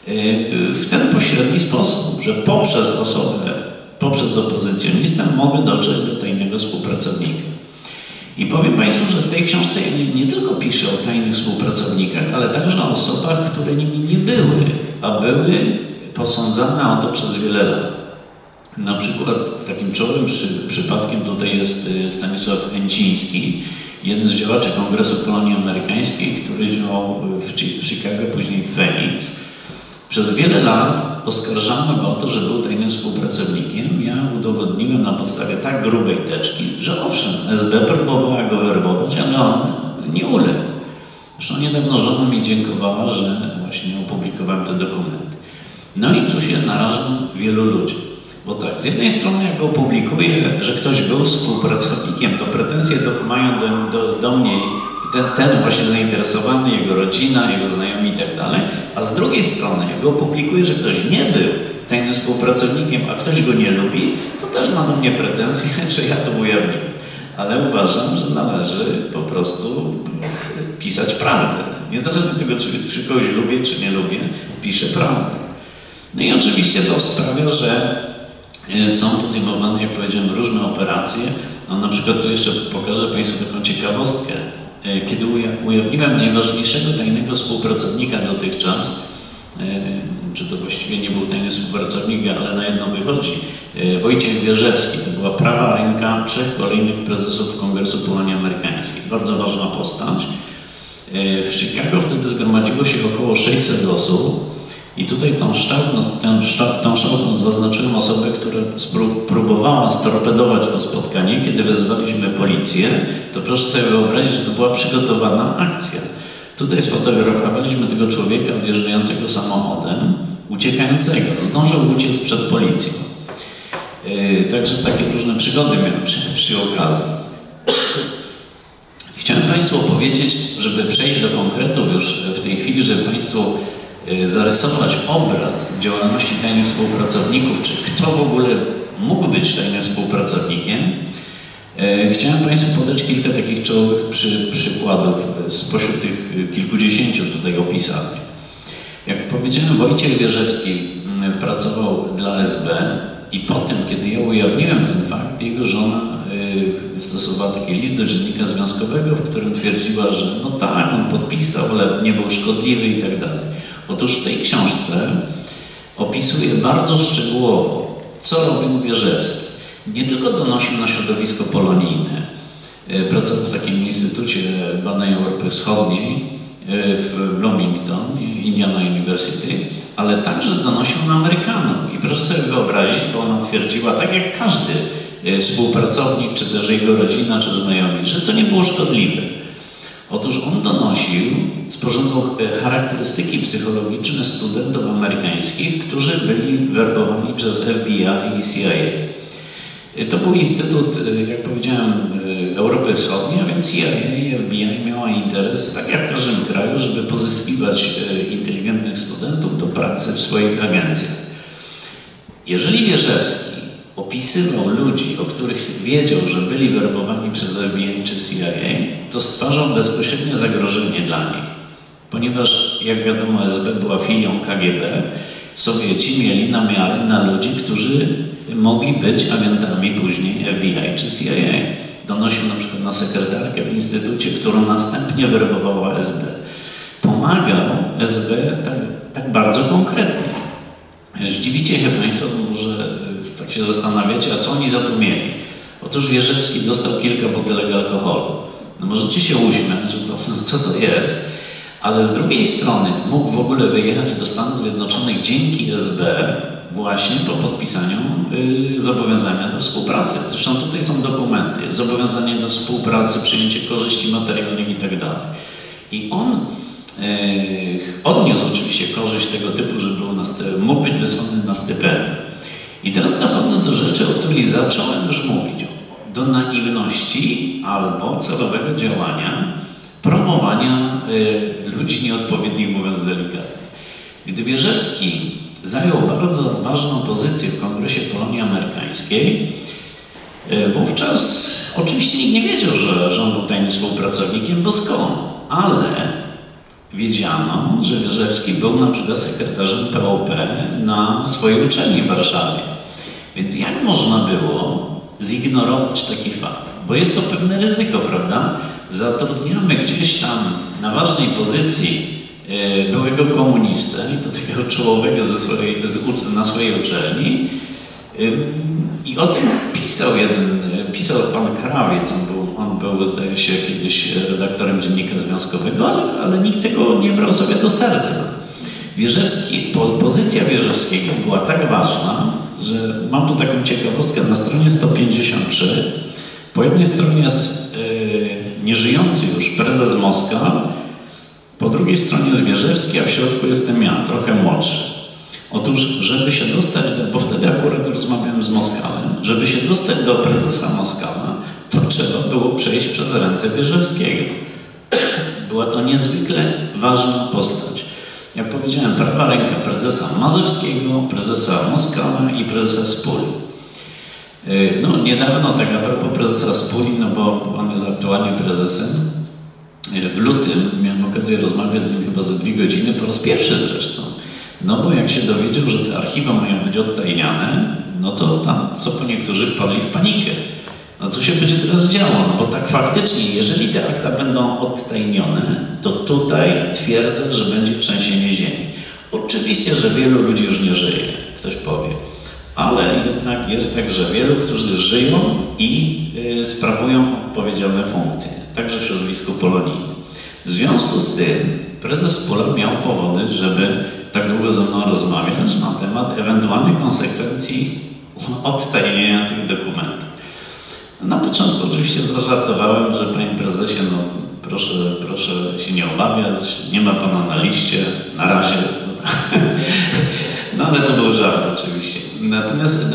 w ten pośredni sposób, że poprzez osobę, poprzez opozycjonistę mogę dotrzeć do tajnego współpracownika. I powiem Państwu, że w tej książce ja nie tylko piszę o tajnych współpracownikach, ale także o osobach, które nimi nie były, a były posądzane o to przez wiele lat. Na przykład takim czołowym przypadkiem tutaj jest Stanisław Enciński, jeden z działaczy Kongresu Polonii Amerykańskiej, który działał w Chicago, później w Phoenix. Przez wiele lat oskarżano go o to, że był tajnym współpracownikiem. Ja udowodniłem na podstawie tak grubej teczki, że owszem, SB próbowała go werbować, ale on nie uległ. Zresztą niedawno żona mi dziękowała, że właśnie opublikowałem te dokumenty. No i tu się narażam wielu ludzi. Bo tak, z jednej strony jak opublikuję, że ktoś był współpracownikiem, to pretensje mają do mnie ten właśnie zainteresowany, jego rodzina, jego znajomi i tak dalej, a z drugiej strony jak opublikuję, że ktoś nie był tajnym współpracownikiem, a ktoś go nie lubi, to też ma do mnie pretensje, że ja to ujawniłem. Ale uważam, że należy po prostu pisać prawdę. Niezależnie od tego, czy kogoś lubię, czy nie lubię, piszę prawdę. No i oczywiście to sprawia, że są podejmowane, jak powiedziałem, różne operacje. No, na przykład tu jeszcze pokażę Państwu taką ciekawostkę. Kiedy ujawniłem najważniejszego tajnego współpracownika dotychczas, czy to właściwie nie był tajny współpracownik, ale na jedno wychodzi, Wojciech Wierzewski, to była prawa ręka 3 kolejnych prezesów Kongresu Polonii Amerykańskiej. Bardzo ważna postać. W Chicago wtedy zgromadziło się około 600 osób. I tutaj tą sztabą zaznaczyłem osobę, która próbowała storpedować to spotkanie, kiedy wezwaliśmy policję. To proszę sobie wyobrazić, że to była przygotowana akcja. Tutaj sfotografowaliśmy tego człowieka odjeżdżającego samochodem, uciekającego. Zdążył uciec przed policją. Także takie różne przygody miałem przy okazji. Chciałem Państwu opowiedzieć, żeby przejść do konkretów już w tej chwili, żeby Państwu zarysować obraz działalności tajnych współpracowników, czy kto w ogóle mógł być tajnym współpracownikiem. Chciałem Państwu podać kilka takich czołowych przykładów spośród tych kilkudziesięciu tutaj opisanych. Jak powiedziałem, Wojciech Wierzewski pracował dla SB i potem, kiedy ja ujawniłem ten fakt, jego żona stosowała taki list do Dziennika Związkowego, w którym twierdziła, że no tak, on podpisał, ale nie był szkodliwy i tak dalej. Otóż w tej książce opisuję bardzo szczegółowo, co robił Wierzewski. Nie tylko donosił na środowisko polonijne, pracował w takim instytucie badań Europy Wschodniej w Bloomington, Indiana University, ale także donosił na Amerykanów. I proszę sobie wyobrazić, bo ona twierdziła, tak jak każdy współpracownik, czy też jego rodzina, czy znajomi, że to nie było szkodliwe. Otóż on donosił, sporządzał charakterystyki psychologiczne studentów amerykańskich, którzy byli werbowani przez FBI i CIA. To był Instytut, jak powiedziałem, Europy Wschodniej, a więc CIA i FBI miała interes, tak jak w każdym kraju, żeby pozyskiwać inteligentnych studentów do pracy w swoich agencjach. Jeżeli Wierzewski opisywał ludzi, o których wiedział, że byli werbowani przez FBI czy CIA, to stwarzał bezpośrednie zagrożenie dla nich. Ponieważ, jak wiadomo, SB była filią KGB, Sowieci mieli namiary na ludzi, którzy mogli być agentami później FBI czy CIA. Donosił na przykład na sekretarkę w instytucie, którą następnie werbowała SB. Pomagał SB tak bardzo konkretnie. Zdziwicie się Państwo, że tak się zastanawiacie, a co oni za to mieli? Otóż Wierzewski dostał kilka butelek alkoholu. No możecie się uśmiać, że to, co to jest, ale z drugiej strony mógł w ogóle wyjechać do Stanów Zjednoczonych dzięki SB właśnie po podpisaniu zobowiązania do współpracy. Zresztą tutaj są dokumenty, zobowiązanie do współpracy, przyjęcie korzyści materialnych i tak dalej. I on odniósł oczywiście korzyść tego typu, że mógł być wysłany na stypendium. I teraz dochodzę do rzeczy, o której zacząłem już mówić. Do naiwności albo celowego działania, promowania ludzi nieodpowiednich, mówiąc delikatnie. Gdy Wierzewski zajął bardzo ważną pozycję w Kongresie Polonii Amerykańskiej, wówczas oczywiście nikt nie wiedział, że on był tajnym współpracownikiem, bo skąd? Ale wiedziano, że Wierzewski był na przykład sekretarzem POP na swojej uczelni w Warszawie. Więc jak można było zignorować taki fakt? Bo jest to pewne ryzyko, prawda? Zatrudniamy gdzieś tam na ważnej pozycji byłego komunistę i to takiego czołowego na swojej uczelni. I o tym pisał pan Krawiec, on był zdaje się kiedyś redaktorem Dziennika Związkowego, ale nikt tego nie brał sobie do serca. Pozycja Wierzewskiego była tak ważna, że mam tu taką ciekawostkę na stronie 153. Po jednej stronie jest nieżyjący już prezes Moskal, po drugiej stronie jest Wierzewski, a w środku jestem ja, trochę młodszy. Otóż, żeby się dostać, bo wtedy akurat rozmawiałem z Moskalem, żeby się dostać do prezesa Moskala, to trzeba było przejść przez ręce Wierzewskiego. Była to niezwykle ważna postać. Jak powiedziałem, prawa ręka prezesa Mazowskiego, prezesa Moskala i prezesa Spuli. No niedawno, tak a propos prezesa Spuli, no bo on jest aktualnie prezesem, w lutym miałem okazję rozmawiać z nim chyba za 2 godziny, po raz pierwszy zresztą. No bo jak się dowiedział, że te archiwa mają być odtajniane, no to tam co po niektórzy wpadli w panikę. No co się będzie teraz działo? No bo tak faktycznie, jeżeli te akta będą odtajnione, to tutaj twierdzę, że będzie trzęsienie ziemi. Oczywiście, że wielu ludzi już nie żyje, ktoś powie. Ale jednak jest tak, że wielu, którzy żyją i sprawują odpowiedzialne funkcje, także w środowisku polonijnym. W związku z tym prezes Spula miał powody, żeby tak długo ze mną rozmawiać na temat ewentualnych konsekwencji odtajnienia tych dokumentów. Na początku oczywiście zażartowałem, że panie prezesie, no proszę się nie obawiać, nie ma pana na liście, na razie. No ale to był żart oczywiście. Natomiast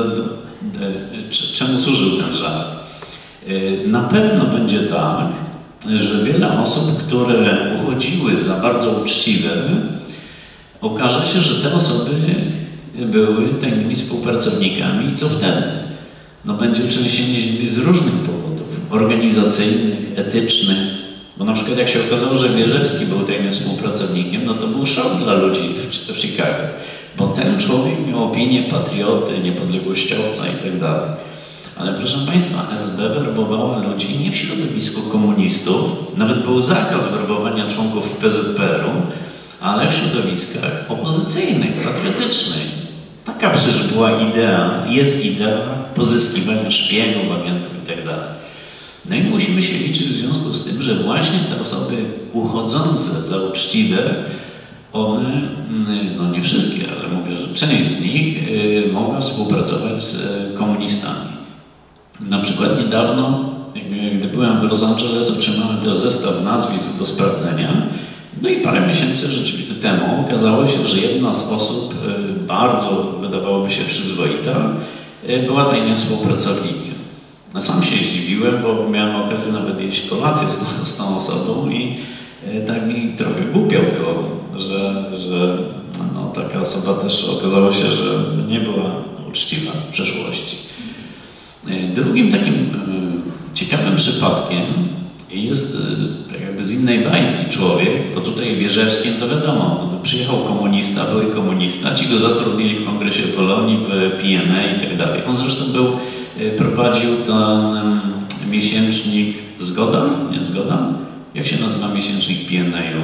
czemu służył ten żart? Na pewno będzie tak, że wiele osób, które uchodziły za bardzo uczciwe, okaże się, że te osoby były tajnymi współpracownikami i co wtedy? No będzie trzęsienie ziemi z różnych powodów, organizacyjnych, etycznych, bo na przykład jak się okazało, że Wierzewski był tajnym współpracownikiem, no to był szok dla ludzi w Chicago, bo ten człowiek miał opinię patrioty, niepodległościowca i tak dalej. Ale proszę Państwa, SB werbowała ludzi nie w środowisku komunistów, nawet był zakaz werbowania członków PZPR-u, ale w środowiskach opozycyjnych, patriotycznych. Taka przecież była idea, jest idea pozyskiwania szpiegów, agentów i tak dalej. No i musimy się liczyć w związku z tym, że właśnie te osoby uchodzące za uczciwe, one, no nie wszystkie, ale mówię, że część z nich mogła współpracować z komunistami. Na przykład niedawno, gdy byłem w Los Angeles, otrzymałem też zestaw nazwisk do sprawdzenia. No i parę miesięcy rzeczywiście temu okazało się, że jedna z osób bardzo, wydawałoby się, przyzwoita, była tajnym współpracownikiem. No sam się zdziwiłem, bo miałem okazję nawet jeść kolację z tą osobą i tak mi trochę głupio było, że no, taka osoba też okazało się, że nie była uczciwa w przeszłości. Drugim takim ciekawym przypadkiem jest tak jakby z innej bajki człowiek, bo tutaj Wierzewskim to wiadomo, przyjechał komunista, były komunista, ci go zatrudnili w Kongresie Polonii, w PNA i tak dalej. On zresztą prowadził ten miesięcznik Zgoda? Nie Zgoda? Jak się nazywa miesięcznik PNA-u?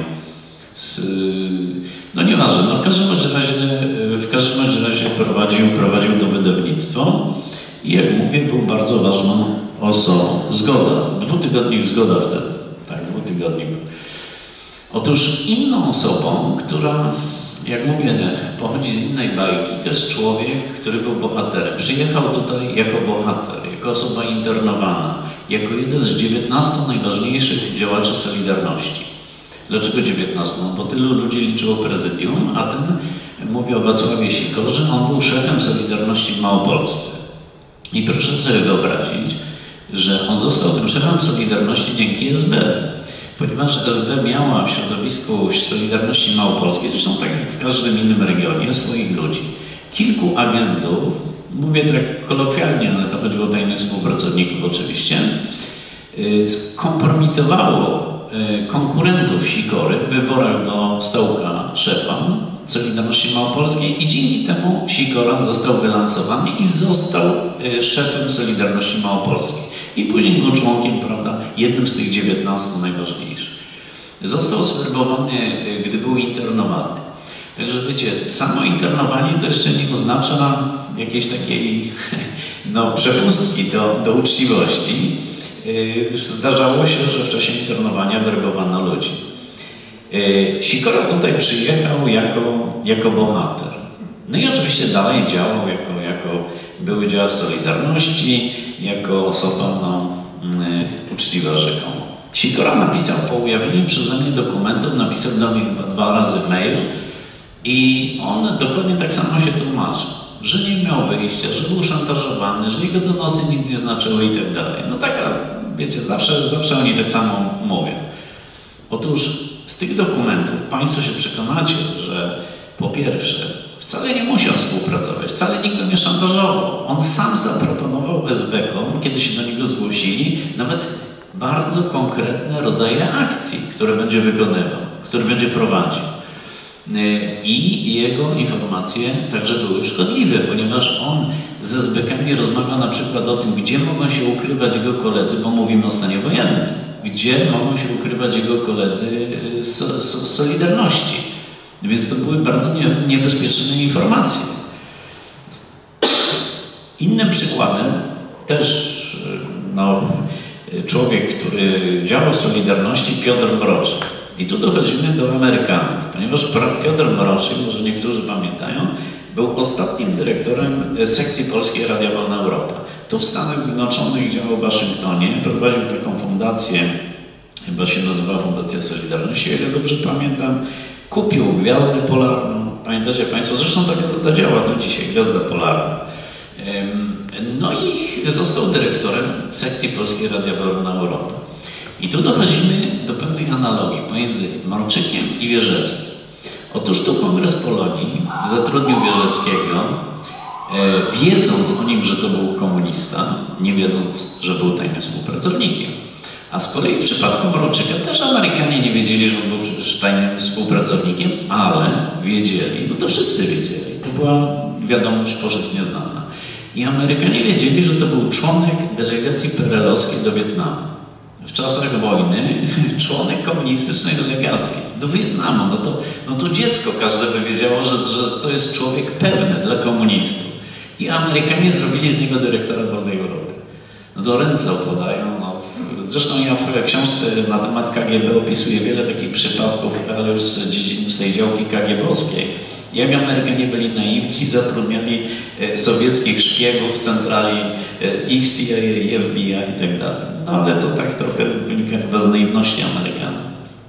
No nieważne, no w każdym razie prowadził to wydawnictwo i jak mówię, był bardzo ważną osobą. Zgoda, 2-tygodnik Zgoda wtedy. Tak, 2-tygodnik. Otóż inną osobą, która, jak mówię, pochodzi z innej bajki, to jest człowiek, który był bohaterem. Przyjechał tutaj jako bohater, jako osoba internowana, jako jeden z 19 najważniejszych działaczy Solidarności. Dlaczego 19? Bo tylu ludzi liczyło prezydium, a ten, mówię o Wacławie Sikorze, on był szefem Solidarności w Małopolsce. I proszę sobie wyobrazić, że on został tym szefem Solidarności dzięki SB, ponieważ SB miała w środowisku Solidarności Małopolskiej, zresztą tak jak w każdym innym regionie, swoich ludzi. Kilku agentów, mówię tak kolokwialnie, ale to chodziło o tajnych współpracowników oczywiście, skompromitowało konkurentów Sikory w wyborach do stołka szefa Solidarności Małopolskiej i dzięki temu Sikora został wylansowany i został szefem Solidarności Małopolskiej. I później był członkiem, prawda, jednym z tych 19 najważniejszych. Został zwerbowany, gdy był internowany. Także wiecie, samo internowanie to jeszcze nie oznacza jakiejś takiej przepustki do uczciwości. Zdarzało się, że w czasie internowania werbowano ludzi. Sikora tutaj przyjechał jako bohater. No i oczywiście dalej działał jako były działacz Solidarności, jako osoba uczciwa rzekomo. Sikora napisał po ujawnieniu przeze mnie dokumentów, napisał do mnie chyba 2 razy mail i on dokładnie tak samo się tłumaczył, że nie miał wyjścia, że był szantażowany, że jego donosy nic nie znaczyły i tak dalej. No taka, wiecie, zawsze oni tak samo mówią. Otóż z tych dokumentów Państwo się przekonacie, że po pierwsze wcale nie musiał współpracować, wcale nikt go nie szantażował. On sam zaproponował SB-kom, kiedy się do niego zgłosili, nawet bardzo konkretne rodzaje akcji, które będzie wykonywał, które będzie prowadził. I jego informacje także były szkodliwe, ponieważ on ze SB-kami rozmawiał na przykład o tym, gdzie mogą się ukrywać jego koledzy, bo mówimy o stanie wojennym, gdzie mogą się ukrywać jego koledzy z Solidarności. Więc to były bardzo niebezpieczne informacje. Innym przykładem też człowiek, który działał w Solidarności, Piotr Mroczek. I tu dochodzimy do Amerykanów, ponieważ Piotr Mroczek, może niektórzy pamiętają, był ostatnim dyrektorem sekcji polskiej Radia Wolna Europa. Tu w Stanach Zjednoczonych działał w Waszyngtonie, prowadził taką fundację, chyba się nazywała Fundacja Solidarności, o ile dobrze pamiętam. Kupił Gwiazdę Polarną, pamiętacie Państwo, zresztą ta gazeta działa do dzisiaj, Gwiazda Polarna. No i został dyrektorem sekcji polskiej Radia Wolna Europa. I tu dochodzimy do pewnych analogii pomiędzy Mroczykiem i Wierzewskim. Otóż tu Kongres Polonii zatrudnił Wierzewskiego, wiedząc o nim, że to był komunista, nie wiedząc, że był tajnym współpracownikiem. A z kolei w przypadku Mroczyka też Amerykanie nie wiedzieli, że on był przecież tajnym współpracownikiem, ale wiedzieli, bo to wszyscy wiedzieli. To była wiadomość powszechnie znana. I Amerykanie wiedzieli, że to był członek delegacji PRL-owskiej do Wietnamu. W czasach wojny członek komunistycznej delegacji do Wietnamu. No to dziecko każde by wiedziało, że to jest człowiek pewny dla komunistów. I Amerykanie zrobili z niego dyrektora Wolnej Europy. No to ręce opadają. Zresztą ja w książce na temat KGB opisuję wiele takich przypadków, ale już z tej działki KGB-owskiej. Jak Amerykanie byli naiwni, zatrudniali sowieckich szpiegów w centrali i w CIA, i FBI i tak dalej. No ale to tak trochę wynika chyba z naiwności Amerykanów.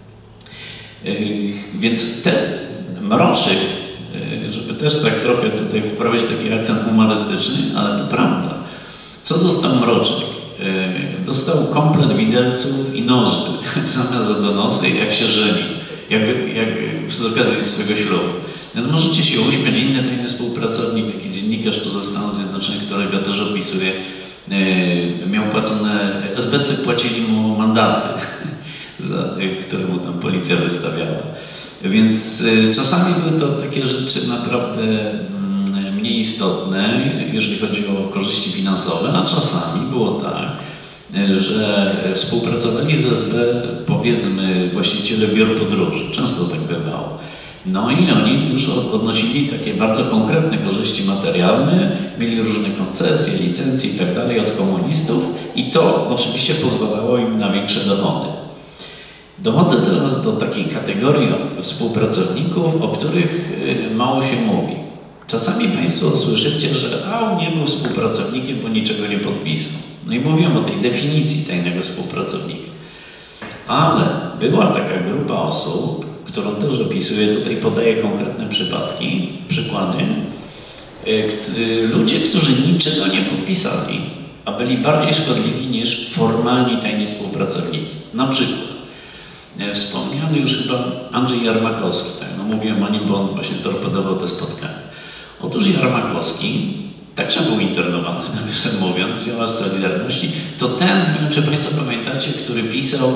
Więc ten Mroczek, żeby też tak trochę tutaj wprowadzić taki akcent humorystyczny, ale to prawda. Co dostał Mroczek? Dostał komplet widelców i noży w zamian za donosy, jak się żeni, jak z okazji swego ślubu. Więc możecie się uśmiać, inny tajny współpracownik, taki dziennikarz tu ze Stanów Zjednoczonych, którego ja też opisuję, miał płacone, SBC płacili mu mandaty, które mu tam policja wystawiała. Więc czasami były to takie rzeczy naprawdę mniej istotne, jeżeli chodzi o korzyści finansowe, a czasami było tak, że współpracowali z SB, powiedzmy, właściciele biur podróży. Często tak bywało. No i oni już odnosili takie bardzo konkretne korzyści materialne, mieli różne koncesje, licencje i tak dalej od komunistów i to oczywiście pozwalało im na większe dochody. Dochodzę teraz do takiej kategorii współpracowników, o których mało się mówi. Czasami Państwo słyszycie, że on nie był współpracownikiem, bo niczego nie podpisał. No i mówiłem o tej definicji tajnego współpracownika. Ale była taka grupa osób, którą też opisuję, tutaj podaję konkretne przykłady. Ludzie, którzy niczego nie podpisali, a byli bardziej szkodliwi niż formalni tajni współpracownicy. Na przykład wspomniany już chyba Andrzej Jarmakowski, tak? No mówiłem o nim, bo on właśnie torpedował te spotkania. Otóż Jarmakowski także był internowany, nawiasem mówiąc, działacz Solidarności. To ten, nie wiem czy Państwo pamiętacie, który pisał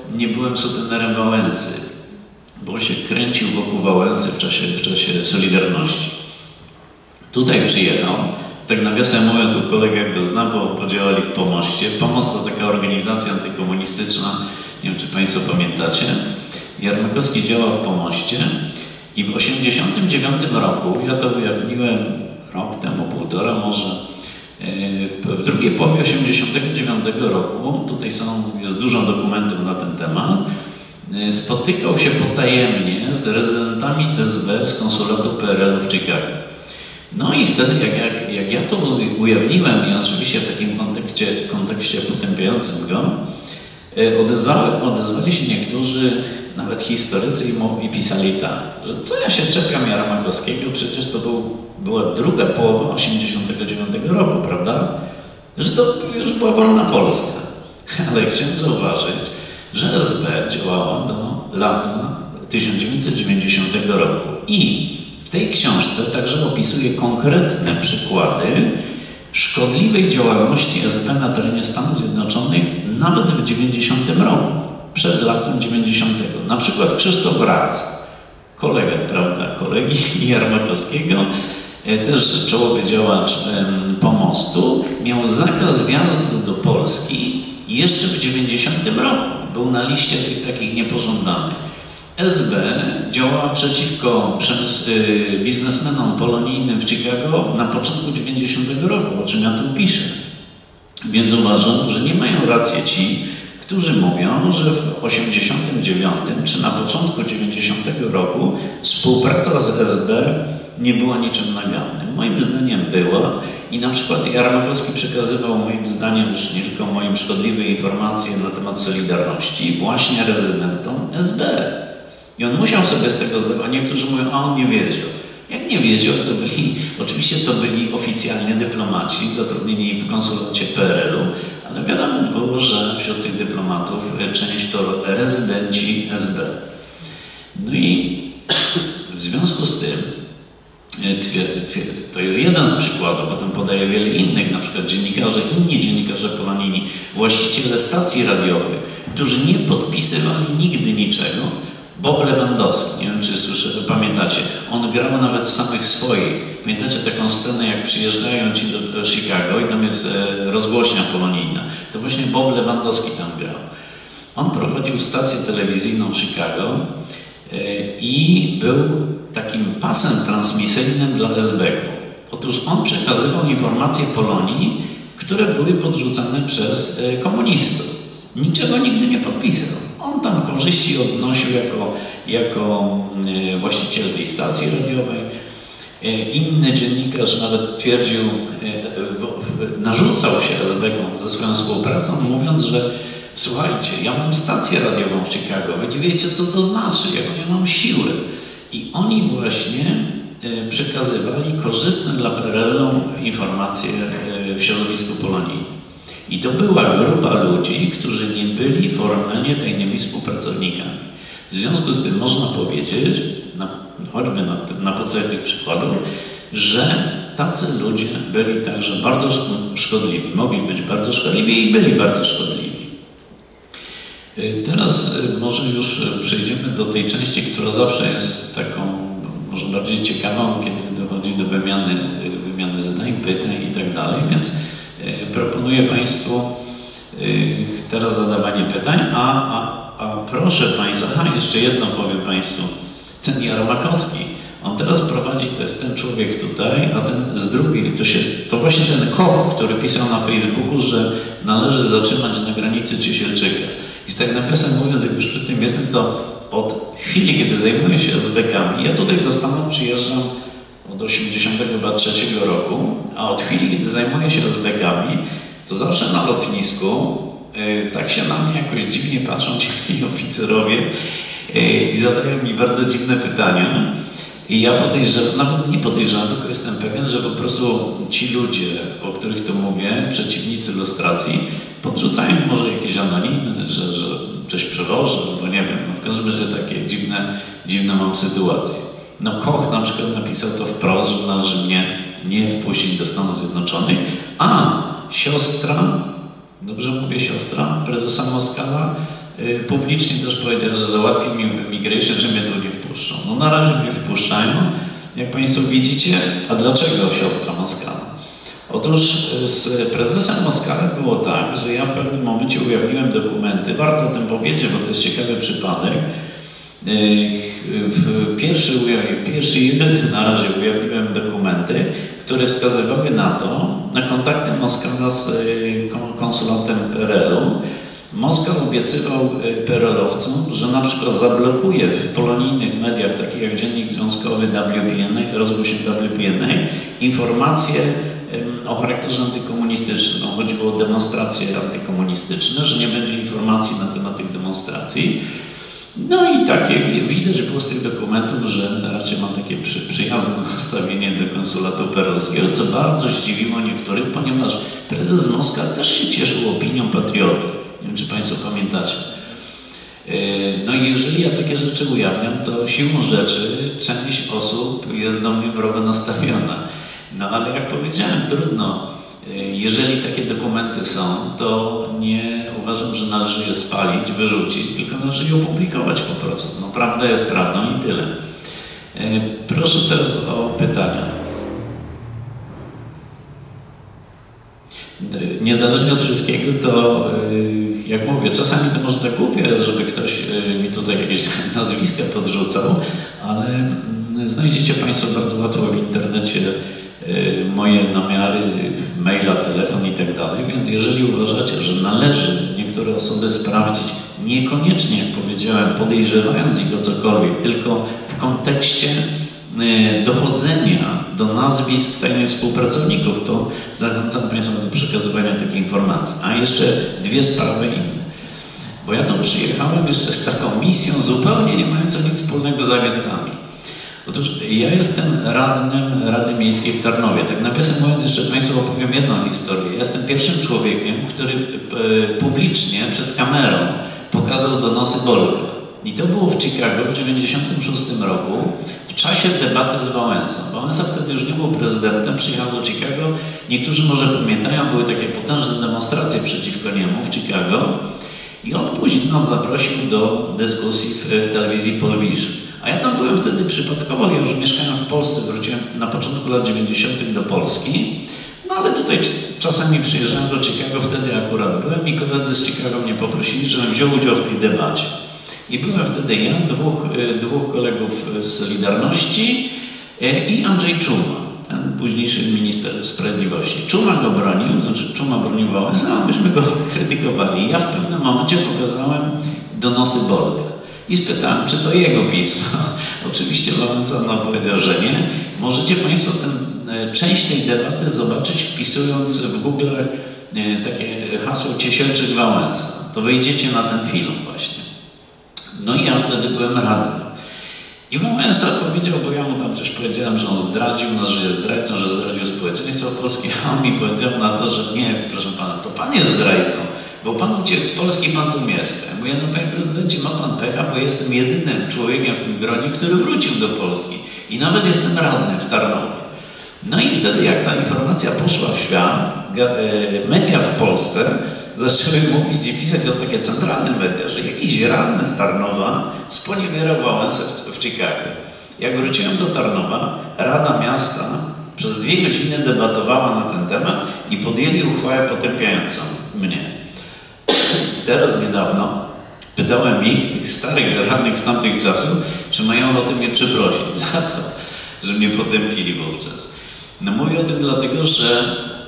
nie byłem sutenerem Wałęsy, bo się kręcił wokół Wałęsy w czasie Solidarności. Tutaj przyjechał, tak nawiasem mówiąc, bo kolega go zna, bo podziałali w Pomoście. Pomost to taka organizacja antykomunistyczna, nie wiem czy Państwo pamiętacie. Jarmakowski działał w Pomoście i w 1989 roku, ja to ujawniłem rok temu, półtora może, w drugiej połowie 1989 roku, tutaj jest dużo dokumentów na ten temat, spotykał się potajemnie z rezydentami SB z konsulatu PRL-u w Chicago. No i wtedy, jak ja to ujawniłem i oczywiście w takim kontekście potępiającym go, odezwali się niektórzy, nawet historycy i pisali tak, że co ja się czepiam Jarmakowskiego, przecież to była druga połowa 1989 roku, prawda? Że to już była wolna Polska. Ale chciałem zauważyć, że SB działała do lata 1990 roku i w tej książce także opisuje konkretne przykłady szkodliwej działalności SB na terenie Stanów Zjednoczonych nawet w 90 roku, przed latem 90. Na przykład Krzysztof Rac, kolega, prawda, kolegi Jarmakowskiego, też czołowy działacz Pomostu, miał zakaz wjazdu do Polski jeszcze w 90 roku. Był na liście tych takich niepożądanych. SB działała przeciwko biznesmenom polonijnym w Chicago na początku 90 roku, o czym ja tu piszę. Więc uważam, że nie mają racji ci, którzy mówią, że w 89 czy na początku 90 roku współpraca z SB nie była niczym nagannym. Moim zdaniem była i na przykład Jarmakowski przekazywał moim zdaniem, już nie tylko moim, szkodliwe informacje na temat Solidarności właśnie rezydentom SB. I on musiał sobie z tego zdawać. Niektórzy mówią, a on nie wiedział. Jak nie wiedział, oczywiście to byli oficjalnie dyplomaci zatrudnieni w konsulacie PRL-u, ale wiadomo było, że wśród tych dyplomatów część to rezydenci SB. No i w związku z tym, to jest jeden z przykładów, potem podaję wiele innych, na przykład inni dziennikarze polonijni, właściciele stacji radiowych, którzy nie podpisywali nigdy niczego. Bob Lewandowski, nie wiem czy pamiętacie, on grał nawet w samych swoich. Pamiętacie taką scenę, jak przyjeżdżają ci do Chicago i tam jest rozgłośnia polonijna. To właśnie Bob Lewandowski tam grał. On prowadził stację telewizyjną w Chicago i był takim pasem transmisyjnym dla SB-ków. Otóż on przekazywał informacje Polonii, które były podrzucane przez komunistów. Niczego nigdy nie podpisał. On tam korzyści odnosił jako właściciel tej stacji radiowej. Inny dziennikarz nawet twierdził, narzucał się SB-kom ze swoją współpracą, mówiąc, że słuchajcie, ja mam stację radiową w Chicago, wy nie wiecie, co to znaczy, jaką ja mam siłę. I oni właśnie przekazywali korzystne dla PRL-u informacje w środowisku polonijnym. I to była grupa ludzi, którzy nie byli formalnie tajnymi współpracownikami. W związku z tym można powiedzieć, choćby na podstawie tych przykładów, że tacy ludzie byli także bardzo szkodliwi. Mogli być bardzo szkodliwi i byli bardzo szkodliwi. Teraz może już przejdziemy do tej części, która zawsze jest taką może bardziej ciekawą, kiedy dochodzi do wymiany zdań, pytań i tak dalej. Więc proponuję Państwu teraz zadawanie pytań, a proszę Państwa, jeszcze jedno powiem Państwu, ten Jarmakowski, on teraz prowadzi, to jest ten człowiek tutaj, a ten z drugiej, to właśnie ten Koch, który pisał na Facebooku, że należy zatrzymać na granicy Ciesielczyka. I tak nawiasem mówiąc, jak już przy tym jestem, to od chwili, kiedy zajmuję się SB-kami, ja tutaj do Stanów przyjeżdżam od 1983 roku, a od chwili, kiedy zajmuję się SB-kami, to zawsze na lotnisku tak się na mnie jakoś dziwnie patrzą ci oficerowie i zadają mi bardzo dziwne pytania. I ja podejrzewam, nawet nie podejrzewam, tylko jestem pewien, że po prostu ci ludzie, o których tu mówię, przeciwnicy lustracji, podrzucają może jakieś anonimy, że coś przewożę, bo nie wiem, no w każdym razie takie dziwne mam sytuacje. No Koch na przykład napisał to wprost, że należy mnie nie wpuścić do Stanów Zjednoczonych, a siostra, dobrze mówię siostra, prezesa Moskala, publicznie też powiedziała, że załatwi mi w Immigration, że mnie tu nie wpuszczą. No na razie mnie wpuszczają, jak Państwo widzicie. A dlaczego siostra Moskala? Otóż z prezesem Moskalem było tak, że ja w pewnym momencie ujawniłem dokumenty. Warto o tym powiedzieć, bo to jest ciekawy przypadek. Pierwszy jedyny na razie ujawniłem dokumenty, które wskazywały na kontakty Moskala z konsulatem PRL-u. Moskal obiecywał PRL-owcom, że na przykład zablokuje w polonijnych mediach, takich jak Dziennik Związkowy WPNA, rozgłośnie WPNA, informacje o charakterze antykomunistycznym. Chodziło o demonstracje antykomunistyczne, że nie będzie informacji na temat tych demonstracji. No i takie widać było z tych dokumentów, że raczej mam takie przyjazne nastawienie do konsulatu perelowskiego, co bardzo zdziwiło niektórych, ponieważ prezes Moskal też się cieszył opinią patrioty. Nie wiem, czy Państwo pamiętacie. No i jeżeli ja takie rzeczy ujawniam, to siłą rzeczy część osób jest do mnie wrogo nastawiona. No ale jak powiedziałem, trudno. Jeżeli takie dokumenty są, to nie uważam, że należy je spalić, wyrzucić, tylko należy je opublikować po prostu. No prawda jest prawdą i tyle. Proszę teraz o pytania. Niezależnie od wszystkiego, to jak mówię, czasami to może tak głupie jest, żeby ktoś mi tutaj jakieś nazwiska podrzucał, ale znajdziecie Państwo bardzo łatwo w internecie moje namiary, maila, telefon i tak dalej, więc jeżeli uważacie, że należy niektóre osoby sprawdzić, niekoniecznie, jak powiedziałem, podejrzewając ich o cokolwiek, tylko w kontekście dochodzenia do nazwisk tajnych współpracowników, to zachęcam Państwa do przekazywania takich informacji. A jeszcze dwie sprawy inne. Bo ja tu przyjechałem jeszcze z taką misją zupełnie nie mającą nic wspólnego z agentami. Otóż ja jestem radnym Rady Miejskiej w Tarnowie. Tak nawiasem mówiąc, jeszcze Państwu opowiem jedną historię. Ja jestem pierwszym człowiekiem, który publicznie przed kamerą pokazał donosy Bolka. I to było w Chicago w 1996 roku, w czasie debaty z Wałęsą. Wałęsa wtedy już nie był prezydentem, przyjechał do Chicago. Niektórzy może pamiętają, były takie potężne demonstracje przeciwko niemu w Chicago. I on później nas zaprosił do dyskusji w telewizji Polvision. A ja tam byłem wtedy przypadkowo, ja już mieszkałem w Polsce, wróciłem na początku lat 90. do Polski, no ale tutaj czasami przyjeżdżałem do Chicago, wtedy akurat byłem i koledzy z Chicago mnie poprosili, żebym wziął udział w tej debacie. I byłem wtedy ja, dwóch kolegów z Solidarności i Andrzej Czuma, ten późniejszy minister sprawiedliwości. Czuma go bronił, znaczy Czuma bronił Wałęsę, a myśmy go krytykowali. Ja w pewnym momencie pokazałem donosy Bolka. I spytałem, czy to jego pismo. Oczywiście Wałęsa powiedział, że nie. Możecie Państwo część tej debaty zobaczyć, wpisując w Google'ach takie hasło Ciesielczyk Wałęsa. To wejdziecie na ten film właśnie. No i ja wtedy byłem radny. I Wałęsa powiedział, bo ja mu tam coś powiedziałem, że on zdradził nas, że jest zdrajcą, że zdradził społeczeństwo polskie, a on mi powiedział na to, że nie, proszę Pana, to Pan jest zdrajcą. Bo Pan uciekł z Polski, Pan tu mieszka. Ja mówię, no Panie Prezydencie, ma Pan pecha, bo jestem jedynym człowiekiem w tym gronie, który wrócił do Polski. I nawet jestem radnym w Tarnowie. No i wtedy, jak ta informacja poszła w świat, media w Polsce zaczęły mówić i pisać o takie centralne media, że jakiś radny z Tarnowa sponiewierał Wałęsę w Chicago. Jak wróciłem do Tarnowa, Rada Miasta przez 2 godziny debatowała na ten temat i podjęli uchwałę potępiającą mnie. Teraz niedawno pytałem ich, tych starych radnych z tamtych czasów, czy mają ochotę mnie przeprosić za to, że mnie potępili wówczas. No mówię o tym dlatego, że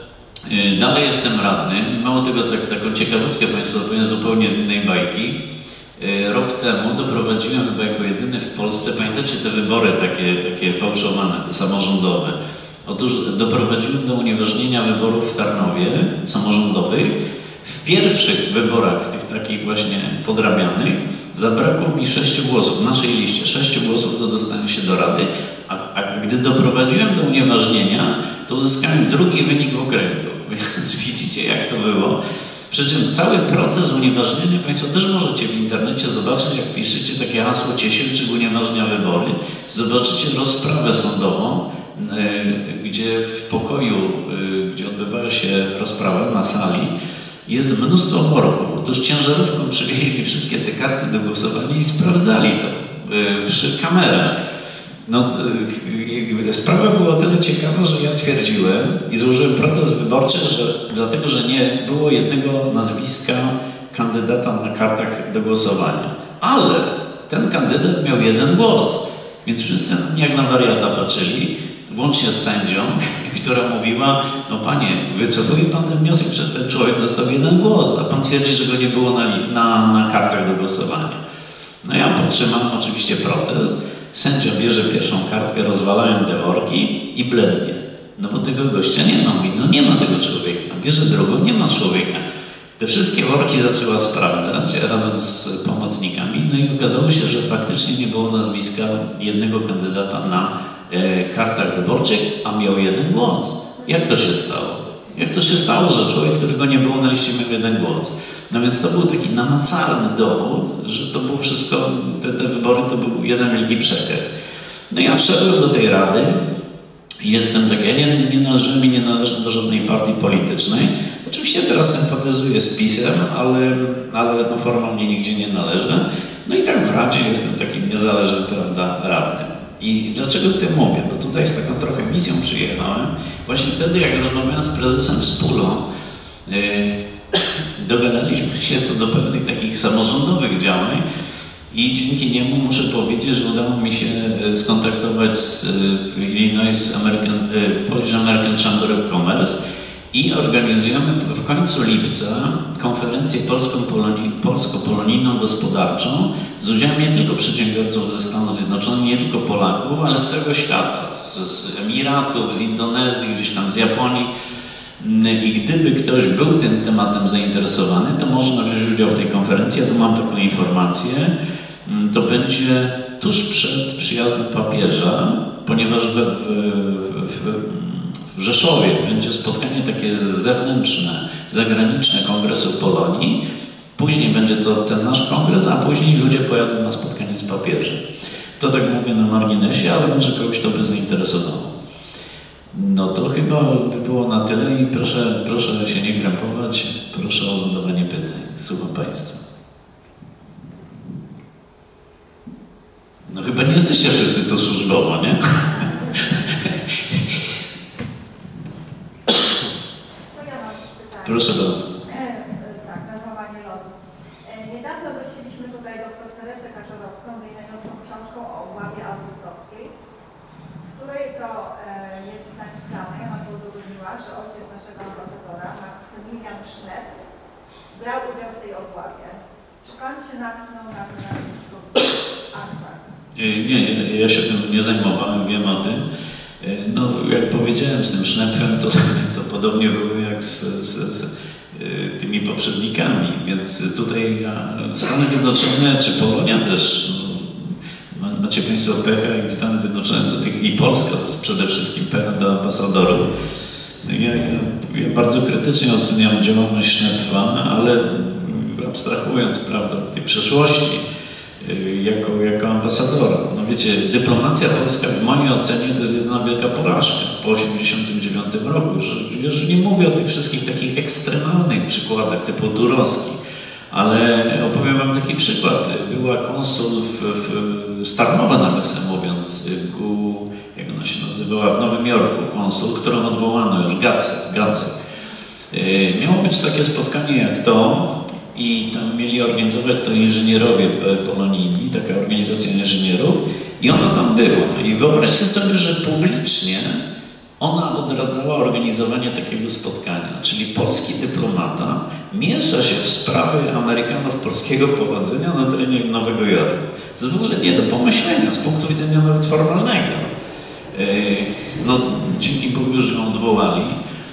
dalej jestem radnym i mało tego, taką ciekawostkę Państwu opowiem zupełnie z innej bajki. Rok temu doprowadziłem chyba jako jedyny w Polsce, pamiętacie te wybory takie fałszowane, te samorządowe. Otóż doprowadziłem do unieważnienia wyborów w Tarnowie samorządowych. W pierwszych wyborach, tych takich właśnie podrabianych, zabrakło mi 6 głosów, w naszej liście 6 głosów do dostania się do Rady, a gdy doprowadziłem do unieważnienia, to uzyskałem drugi wynik w okręgu. Więc widzicie, jak to było. Przy czym cały proces unieważnienia Państwo też możecie w internecie zobaczyć, jak piszecie takie hasło Ciesielczyk unieważnia wybory, zobaczycie rozprawę sądową, gdzie w pokoju, gdzie odbywała się rozprawa na sali, jest mnóstwo worków. Otóż ciężarówką przywieźli wszystkie te karty do głosowania i sprawdzali to przy kamerach. No, sprawa była o tyle ciekawa, że ja twierdziłem i złożyłem protest wyborczy, że dlatego, że nie było jednego nazwiska kandydata na kartach do głosowania. Ale ten kandydat miał 1 głos, więc wszyscy jak na wariata patrzyli, włącznie z sędzią, która mówiła, no panie, wycofuje pan ten wniosek, że ten człowiek dostał 1 głos, a pan twierdzi, że go nie było na kartach do głosowania. No ja podtrzymam oczywiście protest. Sędzia bierze pierwszą kartkę, rozwalają te worki i blednie. No bo tego gościa nie ma. Mówi, no nie ma tego człowieka. Bierze drugą, nie ma człowieka. Te wszystkie worki zaczęła sprawdzać razem z pomocnikami, no i okazało się, że faktycznie nie było nazwiska jednego kandydata na kartach wyborczych, a miał 1 głos. Jak to się stało? Jak to się stało, że człowiek, którego nie było na liście, miał 1 głos? No więc to był taki namacalny dowód, że to było wszystko, te wybory to był jeden wielki przekręt. No ja wszedłem do tej rady i jestem taki, ja nie należę do żadnej partii politycznej. Oczywiście teraz sympatyzuję z PiS-em, ale no formalnie nigdzie nie należę. No i tak w Radzie jestem takim niezależnym, prawda, radnym. I dlaczego o tym mówię? Bo tutaj z taką trochę misją przyjechałem. Właśnie wtedy, jak rozmawiałem z prezesem Spulą, dogadaliśmy się co do pewnych takich samorządowych działań i dzięki niemu muszę powiedzieć, że udało mi się skontaktować z Illinois Polish American Chamber of Commerce i organizujemy w końcu lipca konferencję polsko-polonijną gospodarczą z udziałem nie tylko przedsiębiorców ze Stanów Zjednoczonych, nie tylko Polaków, ale z całego świata, z Emiratów, z Indonezji, gdzieś tam z Japonii. I gdyby ktoś był tym tematem zainteresowany, to można wziąć udział w tej konferencji. Ja tu mam taką informację. To będzie tuż przed przyjazdem papieża, ponieważ w Rzeszowie będzie spotkanie takie zewnętrzne, zagraniczne Kongresu Polonii. Później będzie to ten nasz kongres, a później ludzie pojadą na spotkanie z papieżem. To tak mówię na marginesie, ale może kogoś to by zainteresowało. No to chyba by było na tyle i proszę się nie krępować, proszę o zadawanie pytań. Słucham Państwa. No chyba nie jesteście wszyscy tu służbowo, nie? Proszę bardzo. Tak, na złamanie lodu. Niedawno gościliśmy tutaj dr Teresę Kaczorowską z jej najnowszą książką o obławie augustowskiej, w której to jest napisane, ja mam to udowodniła, że ojciec naszego ambasadora, Maksymilian Szlep, brał udział w tej obławie. Czy pan się natknął na to nazwisko? Nie, ja się tym nie zajmowałem, wiem o tym. No, jak powiedziałem, z tym Sznepfem to podobnie było jak z tymi poprzednikami, więc tutaj Stany Zjednoczone czy Polonia też, no, macie Państwo pecha i Stany Zjednoczone do tych, i Polska przede wszystkim pecha do ambasadorów. Ja bardzo krytycznie oceniam działalność Sznepfa, ale abstrahując, prawda, od tej przeszłości, jako ambasadora. No wiecie, dyplomacja polska w mojej ocenie to jest jedna wielka porażka po 1989 roku. Już nie mówię o tych wszystkich takich ekstremalnych przykładach typu Turowski, ale opowiem wam taki przykład. Była konsul z Tarnowa, nawiasem mówiąc, jak ona się nazywała, w Nowym Jorku, konsul, którą odwołano już, Gacek. Miało być takie spotkanie jak to, i tam mieli organizować to inżynierowie polonijni, taka organizacja inżynierów, i ona tam była. I wyobraźcie sobie, że publicznie ona odradzała organizowanie takiego spotkania, czyli polski dyplomata miesza się w sprawy Amerykanów polskiego pochodzenia na terenie Nowego Jorku. To jest w ogóle nie do pomyślenia z punktu widzenia nawet formalnego. No, dzięki Bogu, że ją odwołali.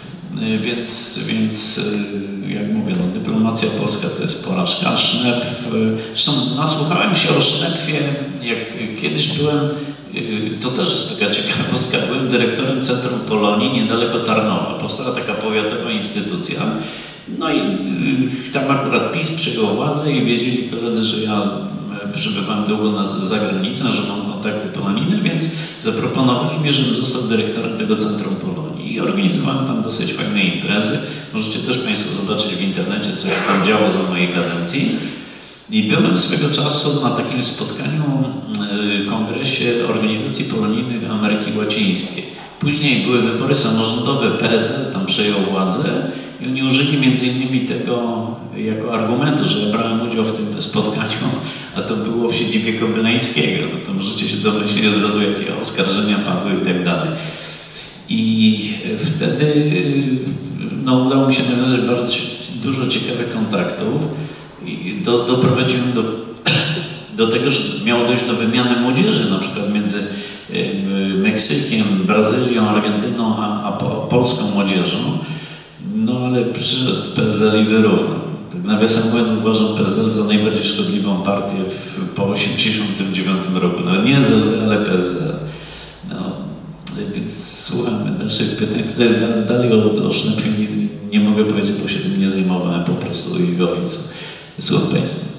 Więc jak mówię, no, dyplomacja polska to jest porażka. Sznepf, zresztą nasłuchałem się o Sznepfie, jak kiedyś byłem, to też jest taka ciekawostka, byłem dyrektorem Centrum Polonii niedaleko Tarnowa. Powstała taka powiatowa instytucja. No i tam akurat PiS przyjął władzę i wiedzieli koledzy, że ja przybywałem długo za granicą, że mam kontakty polonijne, więc zaproponowali mi, żebym został dyrektorem tego Centrum Polonii. I organizowałem tam dosyć fajne imprezy. Możecie też Państwo zobaczyć w internecie, co się tam działo za mojej kadencji. I byłem swego czasu na takim spotkaniu, kongresie Organizacji Polonijnych Ameryki Łacińskiej. Później były wybory samorządowe, PSL tam przejął władzę i oni użyli między innymi tego jako argumentu, że ja brałem udział w tym spotkaniu, a to było w siedzibie Kobylańskiego. No to możecie się domyślić od razu, jakie oskarżenia padły i tak dalej. I wtedy no, udało mi się nawiązać bardzo dużo ciekawych kontaktów i doprowadziłem do tego, że miało dojść do wymiany młodzieży, na przykład między Meksykiem, Brazylią, Argentyną, a polską młodzieżą. No ale przyszedł PSL i wyrównał. Tak nawiasem mówiąc, uważam PSL za najbardziej szkodliwą partię po 1989 roku. No nie ZLD, ale PSL. No, więc słuchamy dalszych pytań. Tutaj dalej o Sznepie nic nie mogę powiedzieć, bo się tym nie zajmowałem po prostu jego ojcu. Słucham Państwa.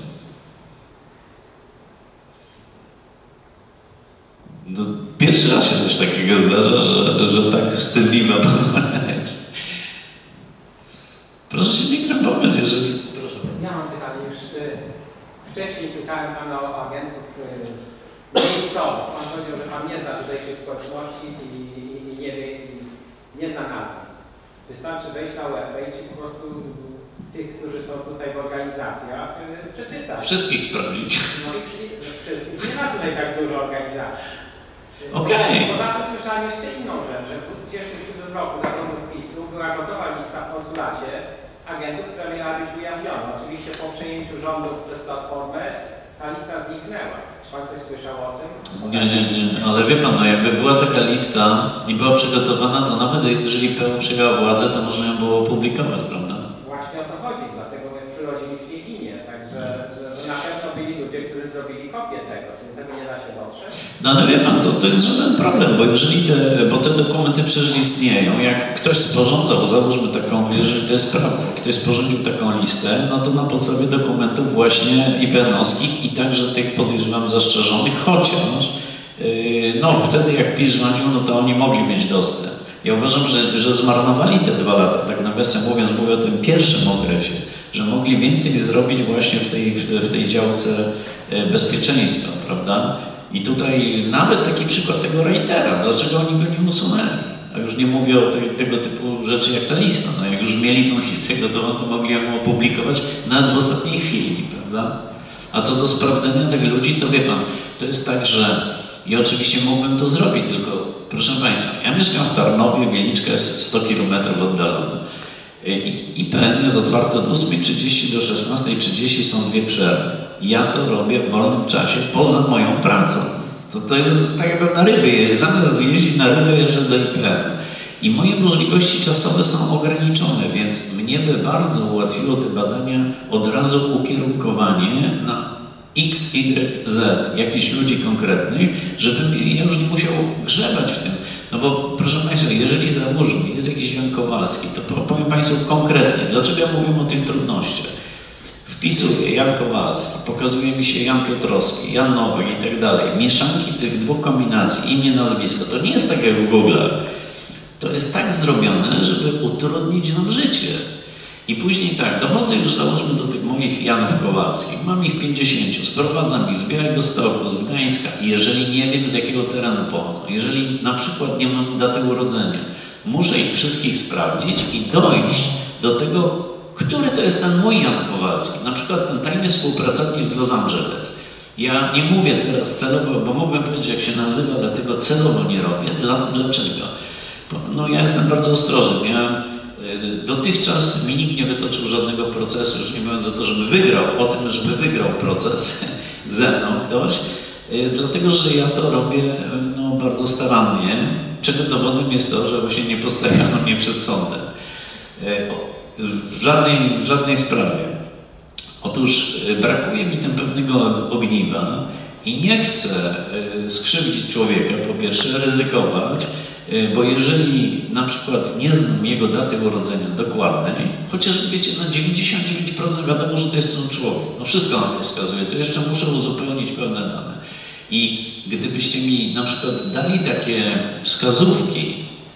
No, pierwszy raz się coś takiego zdarza, że tak wstydliwa pana jest. Proszę się nie krępować, jeżeli... Proszę bardzo. Ja mam pytanie. Już wcześniej pytałem Pana o agentów miejscowych. Pan powiedział, że Pan nie zna tutejszej społeczności i nie wie, nie zna nazwisk. Wystarczy wejść na web i po prostu tych, którzy są tutaj w organizacjach, przeczytać. Wszystkich sprawdzić. No i wszystkich. Nie ma tutaj tak dużo organizacji. Okej. Poza tym słyszałem jeszcze inną rzecz, że w 2007 roku zarządów PiS-u była gotowa lista w konsulacie agentów, która miała być ujawniona. Oczywiście po przejęciu rządów przez Platformę ta lista zniknęła. Czy Pan coś słyszał o tym? Nie. Ale wie Pan, no jakby była taka lista i była przygotowana, to nawet jeżeli PO przejęła władzę, to można ją było opublikować, prawda? Właśnie o to chodzi, dlatego w przyrodzie nic nie ginie. Także że na pewno byli ludzie, którzy zrobili kopię tego. Czy tego nie da się dotrzeć? No ale wie Pan, to jest żaden problem, bo jeżeli bo te dokumenty przecież istnieją, jak ktoś sporządzał, załóżmy taką, jeżeli to jest prawda, ktoś sporządził taką listę, no to na podstawie dokumentów właśnie IPN-owskich i także tych podejrzewam zastrzeżonych, chociaż no wtedy jak PiS rządził, no to oni mogli mieć dostęp. Ja uważam, że zmarnowali te 2 lata, tak nawiasem mówiąc, mówię o tym pierwszym okresie, że mogli więcej zrobić właśnie w tej działce bezpieczeństwa, prawda? I tutaj nawet taki przykład tego Reitera, dlaczego oni go nie usunęli? A już nie mówię o tego typu rzeczy jak ta lista. No jak już mieli tą listę gotową, to mogli ją opublikować nawet w ostatniej chwili, prawda? A co do sprawdzenia tych ludzi, to wie Pan, to jest tak, że ja oczywiście mógłbym to zrobić, tylko proszę Państwa, ja mieszkam w Tarnowie, Wieliczka jest 100 km oddalona. IPN jest otwarte od 8:30 do 16:30, są 2 przerwy. Ja to robię w wolnym czasie poza moją pracą. To jest tak jakbym na ryby, zamiast jeździć na ryby, jeżdżę do IPN. I moje możliwości czasowe są ograniczone, więc mnie by bardzo ułatwiło te badania od razu ukierunkowanie na X, Y, Z, jakichś ludzi konkretnych, żebym ja już nie musiał grzebać w tym. No bo proszę Państwa, jeżeli załóżmy, jest jakiś Jan Kowalski, to powiem Państwu konkretnie, dlaczego ja mówię o tych trudnościach. Wpisuję Jan Kowalski, pokazuje mi się Jan Piotrowski, Jan Nowak i tak dalej. Mieszanki tych 2 kombinacji, imię, nazwisko, to nie jest tak jak w Google. To jest tak zrobione, żeby utrudnić nam życie. I później tak, dochodzę już załóżmy do tych moich Janów Kowalskich. Mam ich 50, sprowadzam ich z Białegostoku, z Gdańska i jeżeli nie wiem z jakiego terenu pochodzą, jeżeli na przykład nie mam daty urodzenia, muszę ich wszystkich sprawdzić i dojść do tego, który to jest ten mój Jan Kowalski, na przykład ten tajny współpracownik z Los Angeles. Ja nie mówię teraz celowo, bo mógłbym powiedzieć jak się nazywa, dlatego celowo nie robię. Dlaczego? No ja jestem bardzo ostrożny. Dotychczas mi nikt nie wytoczył żadnego procesu, już nie mówiąc o to, żeby wygrał proces ze mną ktoś, dlatego że ja to robię no, bardzo starannie, czego dowodem jest to, że właśnie nie postawiono mnie przed sądem. W żadnej sprawie. Otóż brakuje mi tam pewnego ogniwa i nie chcę skrzywdzić człowieka, po pierwsze, ryzykować, Bo jeżeli na przykład nie znam jego daty urodzenia dokładnej, chociaż wiecie, na 99% wiadomo, że to jest ten człowiek. No wszystko na to wskazuje, to jeszcze muszę uzupełnić pewne dane. I gdybyście mi na przykład dali takie wskazówki,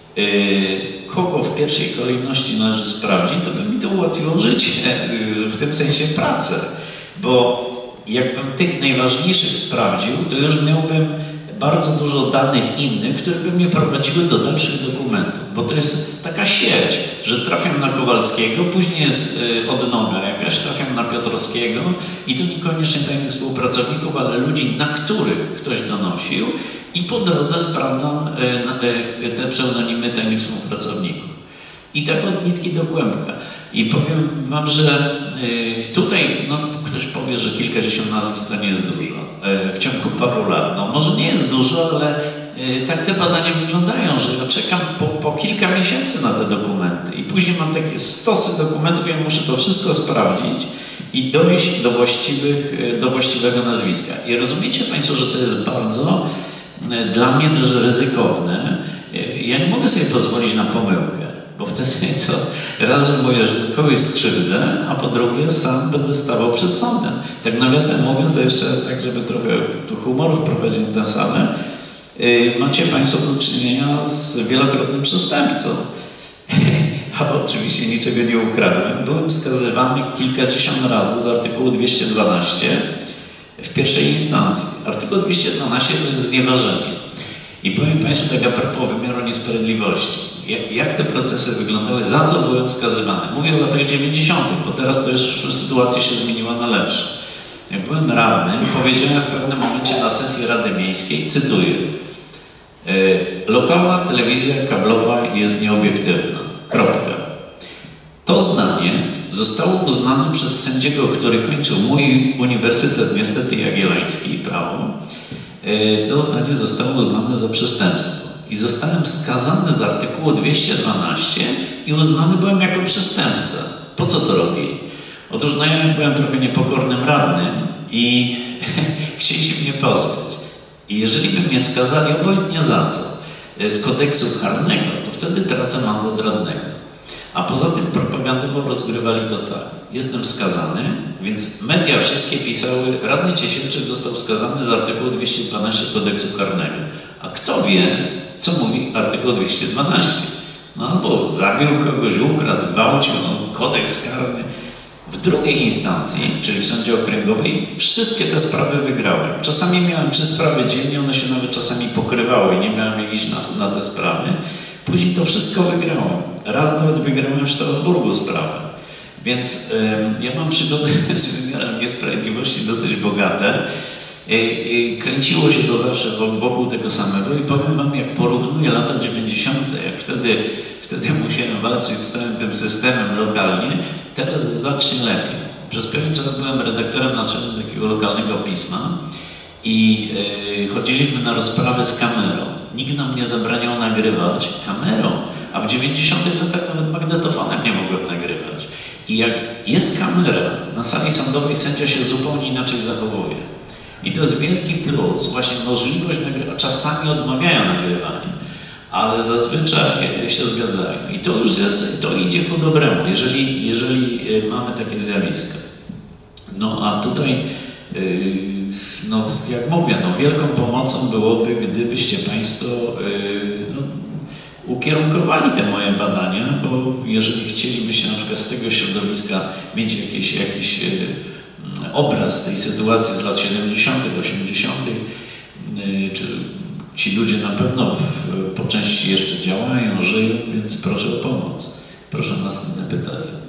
kogo w pierwszej kolejności należy sprawdzić, to by mi to ułatwiło życie, w tym sensie pracę. Bo jakbym tych najważniejszych sprawdził, to już miałbym bardzo dużo danych innych, które by mnie prowadziły do dalszych dokumentów. Bo to jest taka sieć, że trafiam na Kowalskiego, później jest odnoga jakaś, trafiam na Piotrowskiego i to niekoniecznie tajnych współpracowników, ale ludzi, na których ktoś donosił i po drodze sprawdzam te pseudonimy tajnych współpracowników. I tak od nitki do kłębka. I powiem wam, że tutaj no, ktoś powie, że kilkadziesiąt nazwisk to nie jest dużo w ciągu paru lat. No może nie jest dużo, ale tak te badania wyglądają, że ja czekam po kilka miesięcy na te dokumenty i później mam takie stosy dokumentów, ja muszę to wszystko sprawdzić i dojść do właściwego nazwiska. I rozumiecie Państwo, że to jest bardzo dla mnie też ryzykowne. Ja nie mogę sobie pozwolić na pomyłkę. Bo wtedy to raz, że mówię, że kogoś skrzywdzę, a po drugie sam będę stawał przed sądem. Tak nawiasem mówiąc, to jeszcze tak, żeby trochę tu humoru wprowadzić na salę, macie Państwo do czynienia z wielokrotnym przestępcą. A oczywiście niczego nie ukradłem. Byłem skazywany kilkadziesiąt razy z artykułu 212 w pierwszej instancji. Artykuł 212 to jest znieważenie. I powiem Państwu tak a propos wymiaru niesprawiedliwości. Jak te procesy wyglądały, za co byłem skazywany? Mówię o latach 90., bo teraz to już sytuacja się zmieniła na lepsze. Jak byłem radnym, powiedziałem w pewnym momencie na sesji Rady Miejskiej, cytuję: lokalna telewizja kablowa jest nieobiektywna. Kropka. To zdanie zostało uznane przez sędziego, który kończył mój uniwersytet, niestety Jagielloński, prawo. To zdanie zostało uznane za przestępstwo. I zostałem skazany z artykułu 212 i uznany byłem jako przestępca. Po co to robili? Otóż no ja byłem trochę niepokornym radnym i chcieli się mnie pozbyć. I jeżeli by mnie skazali, obojętnie za co, z kodeksu karnego, to wtedy tracę mandat radnego. A poza tym propagandowo rozgrywali to tak. Jestem skazany, więc media wszystkie pisały, radny Ciesielczyk został skazany z artykułu 212 kodeksu karnego. A kto wie, co mówi artykuł 212? No albo zabił kogoś, ukradł, zgwałcił, no, kodeks karny. W drugiej instancji, czyli w sądzie okręgowej, wszystkie te sprawy wygrałem. Czasami miałem 3 sprawy dziennie, one się nawet czasami pokrywały, nie miałem jak iść na te sprawy. Później to wszystko wygrałem. Raz nawet wygrałem w Strasburgu sprawę. Więc ja mam przygody z wymiarem niesprawiedliwości dosyć bogate. Kręciło się to zawsze wokół tego samego i powiem wam, jak porównuję lata 90., jak wtedy musiałem walczyć z całym tym systemem lokalnie, teraz znacznie lepiej. Przez pewien czas byłem redaktorem naczelnym takiego lokalnego pisma i chodziliśmy na rozprawy z kamerą. Nikt nam nie zabraniał nagrywać kamerą, a w 90. latach nawet magnetofonem nie mogłem nagrywać. I jak jest kamera na sali sądowej, sędzia się zupełnie inaczej zachowuje. I to jest wielki plus, właśnie możliwość nagrywania. Czasami odmawiają nagrywania, ale zazwyczaj się zgadzają. I to już jest, to idzie ku dobremu, jeżeli mamy takie zjawiska. No a tutaj, no jak mówię, no wielką pomocą byłoby, gdybyście Państwo ukierunkowali te moje badania, bo jeżeli chcielibyście na przykład z tego środowiska mieć jakiś obraz tej sytuacji z lat 70., 80., czy ci ludzie na pewno po części jeszcze działają, żyją, więc proszę o pomoc. Proszę o następne pytanie.